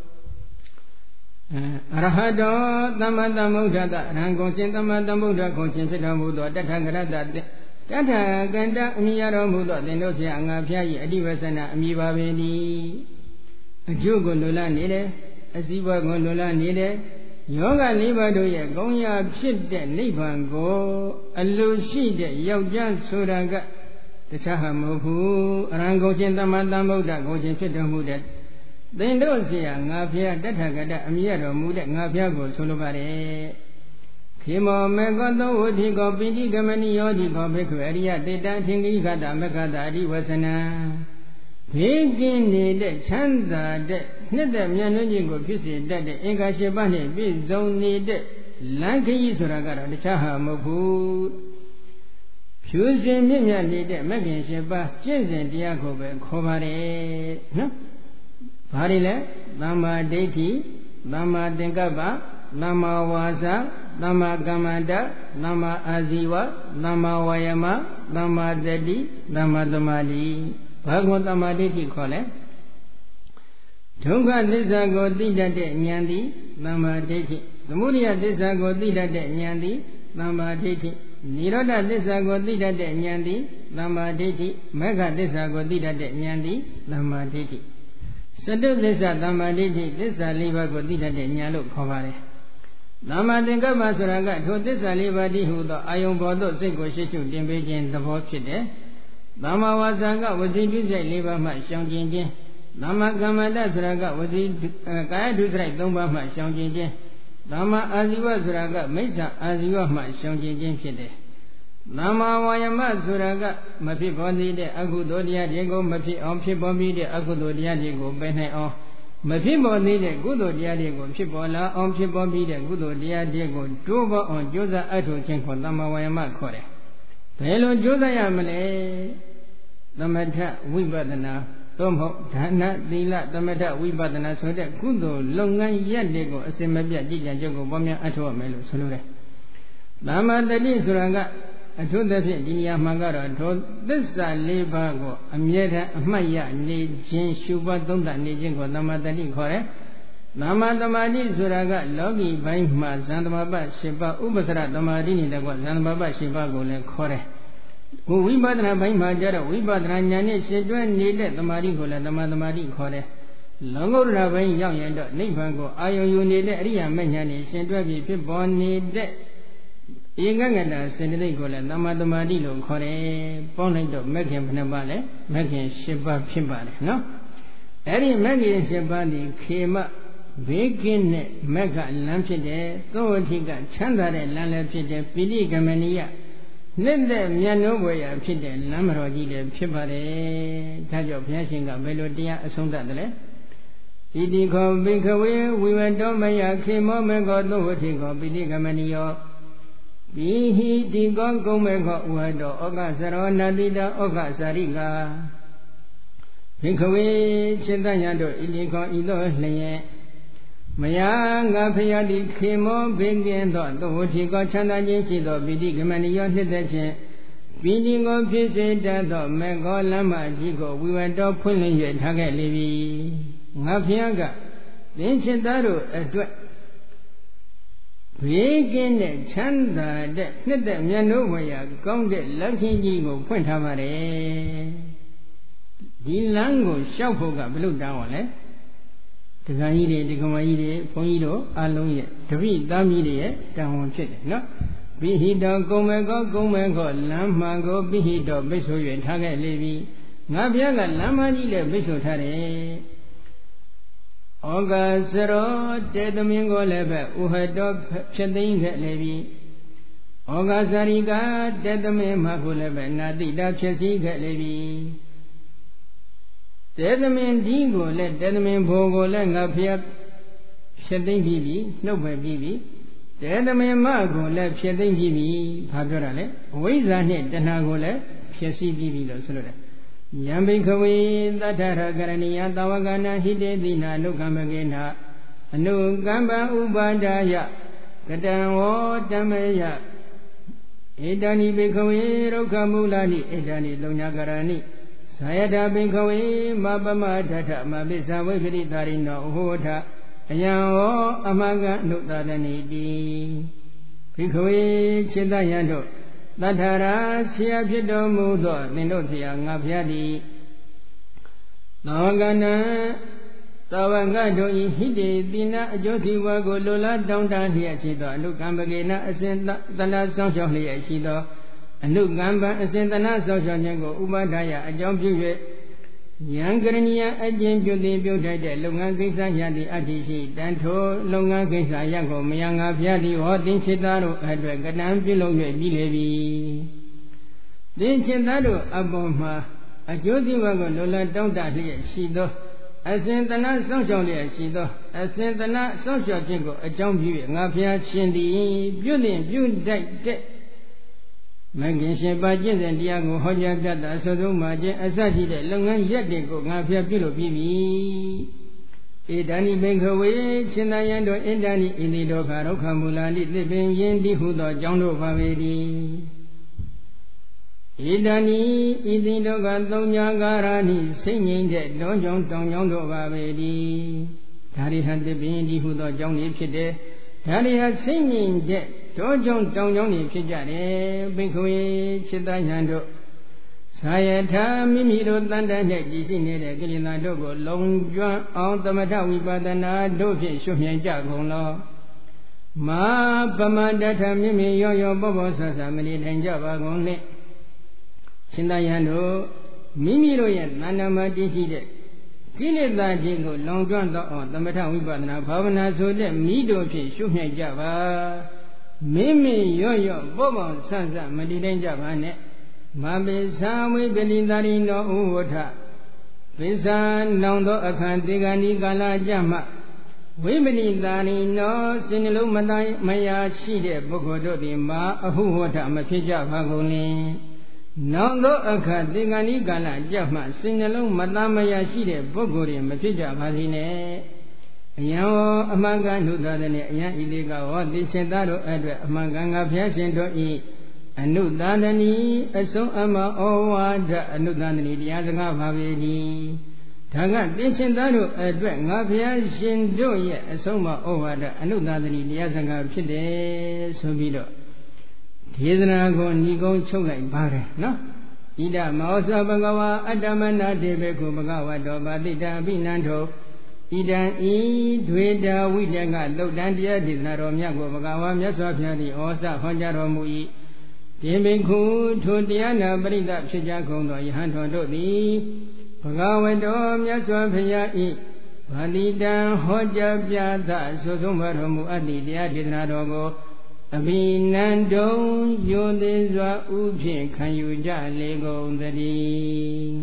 အရဟတောသမ္မာသမ္ဗုဒ္ဓတအရဟံကိုရှင်သမ္မာသမ္ဗုဒ္ဓကိုရှင်ဖြစ်တော်မူသောတထာဂရတတထာဂတအမိယတော်မူသောသင်တို့ဖြင့်ငါဖျား၏အဓိဝဆနအမိပါပေ၏အကျိုးကိုလိုလားနေတယ်အစည်းအဝေးကိုလိုလားနေတယ်ယောဂလေးပါးတို့ရဲ့ဂုဏ်ရာဖြစ်တဲ့နိဗ္ဗာန်ကိုအလိုရှိတဲ့ယောက်ျားဆိုတာကတခြားဟာမဟုတ်ဘူးအရဟံကိုရှင်သမ္မာသမ္ဗုဒ္ဓကိုရှင်ဖြစ်တော်မူတဲ့သင်တို့ဆရာငါဖျားတထာဂတအမိယတော်မူတဲ့ငါဖျားကိုဆိုလိုပါတယ်ခေမောမေကောသောဝတိကောပိဋိကမဏိယောတိကောဘိက္ခုအရိယတေတံအထင်္ဂိခတမက္ခတအဓိဝဆနံဘေးကင်းနေတဲ့ချမ်းသာတဲ့နှစ်သက်မြတ်နှုံးခြင်းကိုဖြစ်စေတတ်တဲ့အင်္ဂါ၈ပါးနဲ့ပြည့်စုံနေတဲ့လမ်းခရီးဆိုတာကတော့တခြားဟာမဟုတ်ဘူးဖြူစင်မြင့်မြတ်နေတဲ့မဂ္ဂင်၈ပါးကျင့်စဉ်တရားကိုပဲခေါ်ပါတယ်နော်ဘာတွေလဲသမ္မာဒိဋ္ဌိသမ္မာသင်္ကပ္ပသမ္မာဝါစာသမ္မာကမ္မန္တသမ္မာအာဇီဝသမ္မာဝါယမသမ္မာတတိသမ္မာသမာဓိဘာကိုသမ္မာဒိဋ္ဌိခေါ်လဲဒုက္ခသစ္စာကိုသိတတ်တဲ့ဉာဏ်သည်သမ္မာဒိဋ္ဌိသမုဒယသစ္စာကိုသိတတ်တဲ့ဉာဏ်သည်သမ္မာဒိဋ္ဌိနိရောဓသစ္စာကိုသိတတ်တဲ့ဉာဏ်သည်သမ္မာဒိဋ္ဌိမဂ္ဂသစ္စာကိုသိတတ်တဲ့ဉာဏ်သည်သမ္မာဒိဋ္ဌိစတုသစ္စာသမ္မာဒိဋ္ဌိသစ္စာလေးပါးကိုသိတတ်တဲ့ဉာဏ်လို့ခေါ်ပါတယ်သမ္မာသင်္ကပ္ပဆိုတာကထိုသစ္စာလေးပါးတည်းဟူသောအာယုံပေါ်သို့စိတ်ကိုရှေ့ရှုတင်ပေးခြင်းသဘောဖြစ်တယ်သမ္မာဝါစာကဝစီတုစိတ်လေးပါးမှရှောင်ကျင်ခြင်းသမ္မာကမ္မန္တဆိုတာကဝစီကာယဒုစရိုက်သုံးပါးမှရှောင်ကျင်ခြင်းသမ္မာအာဇီဝဆိုတာကမိစ္ဆာအာဇီဝမှရှောင်ကျင်ခြင်းဖြစ်တယ်သမ္မာဝါယမဆိုတာကမဖြစ်ပေါ်သေးတဲ့အကုသိုလ်တရားတွေကိုမဖြစ်အောင်ဖြစ်ပေါ်ပြီးတဲ့အကုသိုလ်တရားတွေကိုပယ်နိုင်အောင်မဖြစ်ပေါ်သေးတဲ့ကုသိုလ်တရားတွေကိုဖြစ်ပေါ်လာအောင်ဖြစ်ပေါ်ပြီးတဲ့ကုသိုလ်တရားတွေကိုတိုးပေါ်အောင်ကြိုးစားအထောက်ခြင်းကိုသမ္မာဝါယမခေါ်တယ်ဘယ်လိုကြိုးစားရမလဲသမထဝိပဿနာသို့မဟုတ်ဒါနသီလသမထဝိပဿနာဆိုတဲ့ကုသိုလ်လုပ်ငန်းရက်တွေကိုအစင်မပြတ်ကြည်ကြံကြုတ်ကိုပေါ်များအထောက်ရမယ်လို့ဆိုလိုတယ်သမ္မာတတိဆိုတာကအထုသဖြင့်ဒီနေရာမှာကတော့ထိုသစ္စာလေးပါးကိုအမြဲတမ်းအမှတ်ရနေခြင်းရှုပွားသုံးသပ်နေခြင်းကိုသမ္မာတတိခေါ်တယ်။သမ္မာသမာဓိဆိုတာကလောကီပိုင်းမှာဇန်သမဘ၈ပါးဥပ္ပစရသမာဓိနဲ့တကွဇန်သမဘ၈ပါးကိုလည်းခေါ်တယ်။ကိုဝိပဿနာပိုင်းမှာကျတော့ဝိပဿနာဉာဏ်နဲ့ရှင်းတွဲနေတဲ့သမာဓိကိုလည်းသမ္မာသမာဓိခေါ်တယ်။လောကုတ္တရာပိုင်းရောက်ရင်တော့နိဗ္ဗာန်ကိုအာယုံယူနေတဲ့အရိယာမဉ္ဇဉ်နဲ့ရှင်းတွဲပြီးဖြစ်ပေါ်နေတဲ့ဧကဂတစေတသိက်ကိုလည်းသမ္မာသမာဓိလို့ခေါ်တယ်။ပေါင်းလိုက်တော့မဂ္ဂင်ဘယ်နှပါလဲမဂ္ဂင်၈ပါးဖြစ်ပါတယ်နော်။အဲ့ဒီမဂ္ဂင်၈ပါးဒီခေမဘေးကင်းတဲ့မဂ္ဂလမ်းဖြစ်တယ်။သောဝတိကချမ်းသာတဲ့လမ်းလည်းဖြစ်တယ်။ပိဋိကမဏိယနှစ်သက်မြတ်နိုးဖွယ်ရာဖြစ်တဲ့လမ်းမတော်ကြီးလည်းဖြစ်ပါတယ်။ဒါကြောင့်ဘုရားရှင်ကဘယ်လိုတရားအဆုံးသတ်တယ်လဲ။ဣတိခောဘိက္ခဝေဝိဝတောမယခေမောမေခောသောဝတိခောပိဋိကမဏိယောပိဟိတိကောကုံမေခောဥဟတောဩဃစရောနတိတဩဃစာရိကာဘိက္ခဝေခြေတညတို့ဣတိခောဤသို့လျင်မယငါဖယားတိခေမောဘေကင်းသောသောဝတိကောချမ်းသာခြင်းရှိသောပိဋိကမဏိယောနှစ်သက်ခြင်းပိဋိကိုဖြစ်စေတတ်သောမေခောလမ္မကြီးကိုဝိဝတောဖွင့်လင်း၍ထားခဲ့လေပြီငါဖယားကသင်ချစ်သားတို့အတွက်ဘေးကင်းတဲ့ချမ်းသာတဲ့နှစ်သက်မြတ်နိုးဝရာကောင်းတဲ့လက်ခင်ကြီးကိုဖွင့်ထားပါတယ်ဒီလမ်းကိုလျှောက်ဖို့ကဘယ်လိုတောင်းရလဲဒကာကြီးတွေဒကာမကြီးတွေဘုန်းကြီးတို့အားလုံးရဲ့တပိသားမီးတွေရဲ့တန်ဝန်ဖြစ်တယ်နော်ပိဟိတောကုံမေကောကုံမေကောလမ်းမှန်ကိုပိဟိတောပိတ်ဆို၍ထားခဲ့လေပြီငါဘုရားကလမ်းမကြီးလည်းပိတ်ဆိုထားတယ်ဩဃစရောတေသမင်းကိုလည်းပဲဥဟတောဖြစ်သိမ်းခဲ့လေပြီဩဃဇာရိကတေသမင်းမကိုလည်းပဲနာတိတာဖြစ်စည်းခဲ့လေပြီတေသမင်းဒီကိုလည်းတေသမင်းဘိုးကိုလည်းငါဖျက်ဖြစ်သိမ်းပြီးပြီနှုတ်ပဲပြီးပြီတေသမင်းမကိုလည်းဖြစ်သိမ်းပြီးပြီဘာပြောတာလဲအဝိဇ္ဇာနှင့်တဏှာကိုလည်းဖြစ်စည်းပြီးပြီလို့ဆိုလိုတယ်ယံဘိခဝေသတ္ထရကရဏီယသဝကနာဟိတေတိနာအနုကမ္မကေနအနုကမ္ပဥပါဒာယကတံဝောတမယဧတဏိဘိခဝေရုက္ခမူလာနိဧတဏိလုံညာကရဏိဇာယတာဘိခဝေမပမထထမပိသဝိခရိတာရိနောဟောထအယံဝောအမကနုတတနိတိဘိခဝေจิตယံတို့တထရာဆရာဖြစ်တော်မူသောသင်တို့ဆရာငါဖျားသည်သောကနံသဝကတို့ဤဟိတေတိနာအကျိုးစီဝါကိုလိုလားတောင်းတလျက်ရှိသောအနုကမ္ပကေနအစဉ်တဏှာဆောင်ရှောက်လျက်ရှိသောအနုကမ္ပအစဉ်တဏှာဆောင်ရှောက်ခြင်းကိုဥပါဒယအကြောင်းပြု၍ယံကရဏီယအကျင့်ပြုသည်ပြုထိုက်တဲ့လုပ်ငန်းကိစ္စရသည်အတ္တိရှိတန်ထိုလုပ်ငန်းကိစ္စရကိုမယံငါဖျားသည်ဟောသင်္ချစ်သားတို့အတွက်ကတံပြုလုပ်၍ပြီးလေပြီသင်္ချစ်သားတို့အပေါ်မှာအကျိုးစီးပွားကိုလိုလားတောင်းတလျက်ရှိသောအစဉ်တဏှာစောင့်ရှောက်လျက်ရှိသောအစဉ်တဏှာစောင့်ရှောက်ခြင်းကိုအကြောင်းပြု၍ငါဖျားရှင်သည်ပြုသင်ပြုတိုက်တဲ့မဂ္ဂင်ရှင်ပါကျင့်စဉ်တရားကိုဟောကြားပြတာအစွဆုံးမှာခြင်းအစရှိတဲ့လုပ်ငန်းရက်တွေကိုငါဖျက်ပြုလို့ပြီးပြီဧတဏိဘေခဝေရှင်သာယံတို့ဧတဏိဣတိဒုက္ခဒုက္ခမူလာနိသစ်ပင်ယင်းတိဟုသောကြောင့်တို့ပါပေသည်ဧတဏိဣတိဒုက္ခသုံးညာကာရဏိစိတ်ငြိမ်တဲ့တောကြောင့်တောင်ကြောင့်တို့ပါပေသည်ဒါရိဟသစ်ပင်တိဟုသောကြောင့်นี้ဖြစ်တဲ့ဒါရိဟစိတ်ငြိမ်တဲ့တောကြောင့်တောင်ကြောင့်နေဖြစ်ကြတယ်ဘိက္ခဝေจิตယံတို့သာယထာမိမိတို့တန်တနဲ့ကြည်ရှိနေတဲ့ကိလေသာတို့ကိုလုံကျွမ်းအောင်သမထဝိပဿနာတို့ဖြင့်ရှုမြင်ကြကုန်လောမာပမတထမိမိရောရောဘောဘောဆဆမနေထိုင်ကြပါကုန်နှင့်จิตယံတို့မိမိတို့ရဲ့တဏ္ဍမှာတည်ရှိတဲ့ကိလေသာခြင်းကိုလုံကျွမ်းသောအောင်သမထဝိပဿနာဘာဝနာဆိုတဲ့မိတို့ဖြင့်ရှုမြင်ကြပါမိမိရော့ရော့ဘောဘောဆဆမတည်တိုင်းကြပါနဲ့မပိသဝိပတိတာရိနောဥဝထပိသနောင်သောအခန္တေဂဏီကာလကြမှဝိပတိတာရိနောစင်နှလုံးမသားမယာရှိတဲ့ပုဂ္ဂိုလ်တို့သည်မာအဟုဝထမဖြစ်ကြပါကုန်လင်နောင်သောအခန္တေဂဏီကာလကြမှစင်နှလုံးမသားမယာရှိတဲ့ပုဂ္ဂိုလ်တွေမဖြစ်ကြပါစေနဲ့အယံဝအမှန်ကနုသဒနဲ့အယံဤလေးကဟောသိရှင်သားတို့အတွက်အမှန်ကငါဘုရားရှင်တို့ဤအနုသာဒနီအဆုံးအမဩဝါဒအနုသာဒနီတရားစကားပါပေသည်ဒါကသိရှင်သားတို့အတွက်ငါဘုရားရှင်တို့ရဲ့အဆုံးအမဩဝါဒအနုသာဒနီတရားစကားဖြစ်တယ်ဆိုပြီးတော့ဒေသနာကိုညီကုန်းချုပ်လိုက်ပါတယ်နော်ဣဒမောသဘဂဝါအတ္တမနာတေဘေခုဘဂဝတောပါတိတာအဘိနန္ထောဣဒံဤဒွေတာဝိတကသုတ်တန်တရားဒေသနာတော်မြတ်ကိုဘဂဝါမြတ်စွာဘုရားသည်ဩစဟောကြားတော်မူ၏ဒီဘိက္ခုထိုတရားနာပရိသတ်ဖြစ်ကြကုန်သောယဟန်တော်တို့သည်ဘဂဝတောမြတ်စွာဘုရား၏ဗာတိတံဟောကြားပြသဆိုဆုံးတော်မူအပ်သည့်တရားဒေသနာတော်ကိုအဘိနန္တုံယုံသေးစွာဥဖြင့်ခံယူကြလေကုန်သတည်း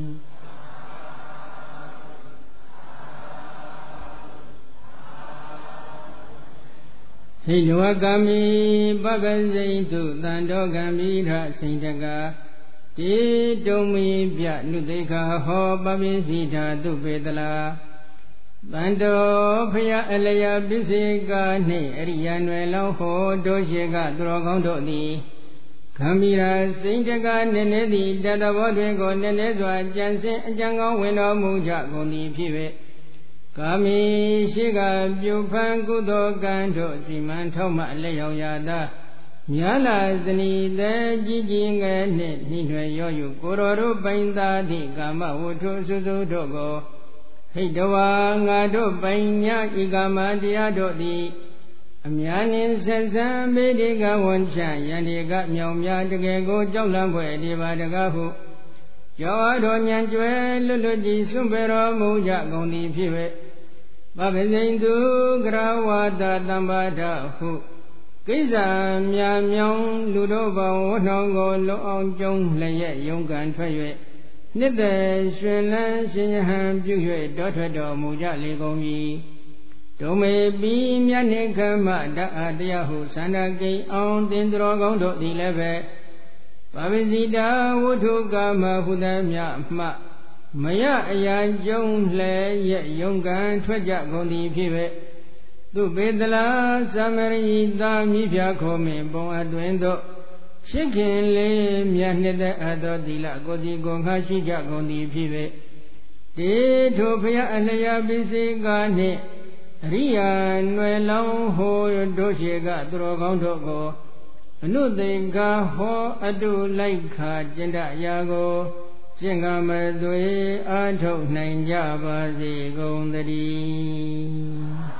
ဟိလောကမိပပစိတုတန်တော်ကံမိထစိန်တကတေတုံမီပြနုသိခာဟောပပိစိတာသူပေတလာတန်တော်ဖျားအလျာပစ္စေကနှင့်အရိယနွယ်လောင်းဟောတို့ရှိကသူတော်ကောင်းတို့သည်ကံမိရာစိန်တကနည်းနည်းသည်တတဘောတွင်ကိုနည်းနည်းစွာကြံစင်အကြံကောင်းဝင်တော်မူကြကုန်သည်ဖြစ်၍ကာမိရှိကပြုဖန်ကုသိုလ်ကံတို့စီမံထောက်မှအလက်ရောက်ရသာညာလာဇနီတဲ့ကြီးကြီးငယ်နှင့်နှိမ့်ွယ်ရောယူကိုတော်တို့ပိုင်သာသည့်ကာမဝတ္ထုစုစုတို့ကိုဟိတဝါငါတို့ပိုင်ညာဤကာမတရားတို့သည်အများနှင့်ဆက်ဆံမေဒီကဝန်ချယန္တိကမြောင်များတကယ်ကိုကြောက်လန့်ဖွယ်ဒီပါတကားဟုကျော်တော်ညံကျွဲလွတ်လွတ်ကြည်စွန့်ပေတော်မူကြကုန်သည်ဖြစ်၍ပပဇိန်သူကရဝါဒတမ္ပါဒဟုကိစ္စမြာမြောင်လူတို့ဘောင်ဝနှောင်းကိုလုံအောင်ကျုံလျက်ယုံကန်ထွက်၍နှစ်သက်ရွှင်လန်းရှင်ယဟန်ပြု၍တောထွက်တော်မူကြလေကုန်ပြီဒုမေပိမြတ်နှင့်ခမတအတရားဟုသန္တာကိအောင်တင်တော်ကောင်းတို့သည်လည်းပဲပဝိဇိတာဝုထုကာမဟုသမျှမှမရအရာကျုံလှဲ့ရဲ့ယုံကန်ထွက်ကြကုန်သည်ဖြစ်၍သူပေတလာသမရိတာမိဖျားခေါ်မင်ပုံအတွင်သို့ရှိခင်လေးမြတ်နှစ်သက်အပ်သောသီလကိုယ်စီကိုယ်ငါရှိကြကုန်သည်ဖြစ်၍တေထိုဖျားအလျာပိစေကနှင့်အရိယာနွယ်လောင်းဟိုတို့ရှိကသူတော်ကောင်းတို့ကိုအနုသိင်္ဂါဟောအတုလိုက်ခါကျင့်တရာကိုကျင့်ကမသွေအားထုတ်နိုင်ကြပါစေကုန်သတည်း